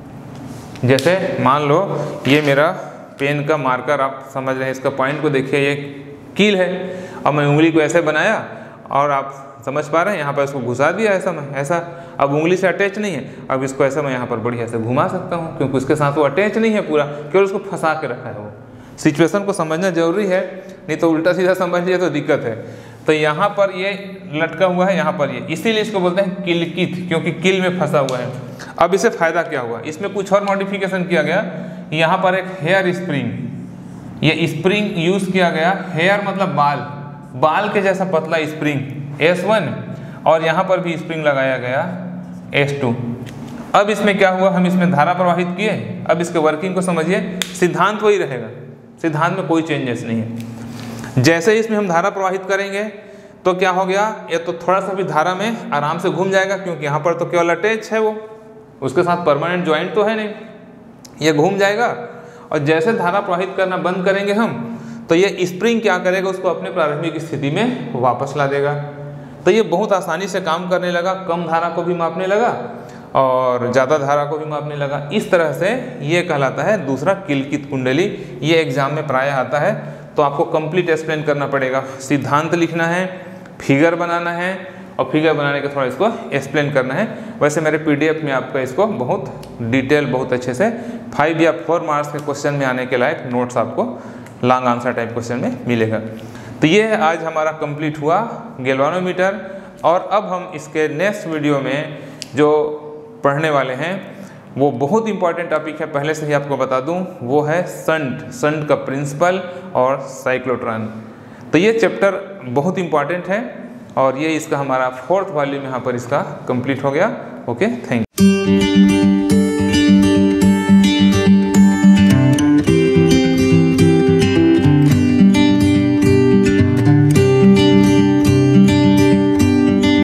S1: जैसे मान लो ये मेरा पेन का मार्कर, आप समझ रहे हैं, इसका पॉइंट को देखिए, ये कील है। अब मैं उंगली को ऐसे बनाया और आप समझ पा रहे हैं, यहाँ पर इसको घुसा दिया ऐसा मैं ऐसा। अब उंगली से अटैच नहीं है, अब इसको ऐसा मैं यहाँ पर बढ़िया से घुमा सकता हूँ, क्योंकि उसके साथ वो अटैच नहीं है पूरा, केवल उसको फंसा के रखा है। वो सिचुएशन को समझना जरूरी है, नहीं तो उल्टा सीधा समझ लिया तो दिक्कत है। तो यहाँ पर ये लटका हुआ है, यहाँ पर ये, इसीलिए इसको बोलते हैं किलकित, क्योंकि किल में फंसा हुआ है। अब इसे फायदा क्या हुआ, इसमें कुछ और मॉडिफिकेशन किया गया। यहाँ पर एक हेयर स्प्रिंग, ये स्प्रिंग यूज किया गया। हेयर मतलब बाल, बाल के जैसा पतला स्प्रिंग एस वन, और यहाँ पर भी स्प्रिंग लगाया गया एस टू। अब इसमें क्या हुआ, हम इसमें धारा प्रवाहित किए। अब इसके वर्किंग को समझिए, सिद्धांत वही रहेगा, सिद्धांत में कोई चेंजेस नहीं है। जैसे ही इसमें हम धारा प्रवाहित करेंगे तो क्या हो गया, ये तो थोड़ा सा भी धारा में आराम से घूम जाएगा, क्योंकि यहाँ पर तो केवल अटैच है, वो उसके साथ परमानेंट ज्वाइंट तो है नहीं, ये घूम जाएगा। और जैसे धारा प्रवाहित करना बंद करेंगे हम, तो ये स्प्रिंग क्या करेगा, उसको अपने प्रारंभिक स्थिति में वापस ला देगा। तो ये बहुत आसानी से काम करने लगा, कम धारा को भी मापने लगा और ज़्यादा धारा को भी मापने लगा। इस तरह से ये कहलाता है दूसरा किलकित कुंडली। ये एग्जाम में प्रायः आता है, तो आपको कंप्लीट एक्सप्लेन करना पड़ेगा, सिद्धांत लिखना है, फिगर बनाना है, और फिगर बनाने के थोड़ा इसको एक्सप्लेन करना है। वैसे मेरे पीडीएफ में आपका इसको बहुत डिटेल, बहुत अच्छे से फाइव या फोर मार्क्स के क्वेश्चन में आने के लायक नोट्स आपको लॉन्ग आंसर टाइप क्वेश्चन में मिलेगा। तो ये आज हमारा कंप्लीट हुआ गैल्वानोमीटर। और अब हम इसके नेक्स्ट वीडियो में जो पढ़ने वाले हैं वो बहुत इंपॉर्टेंट टॉपिक है, पहले से ही आपको बता दूं, वो है शंट, शंट का प्रिंसिपल और साइक्लोट्रॉन। तो ये चैप्टर बहुत इंपॉर्टेंट है और ये इसका हमारा फोर्थ वॉल्यूम यहाँ पर इसका कंप्लीट हो गया। Okay, thank you.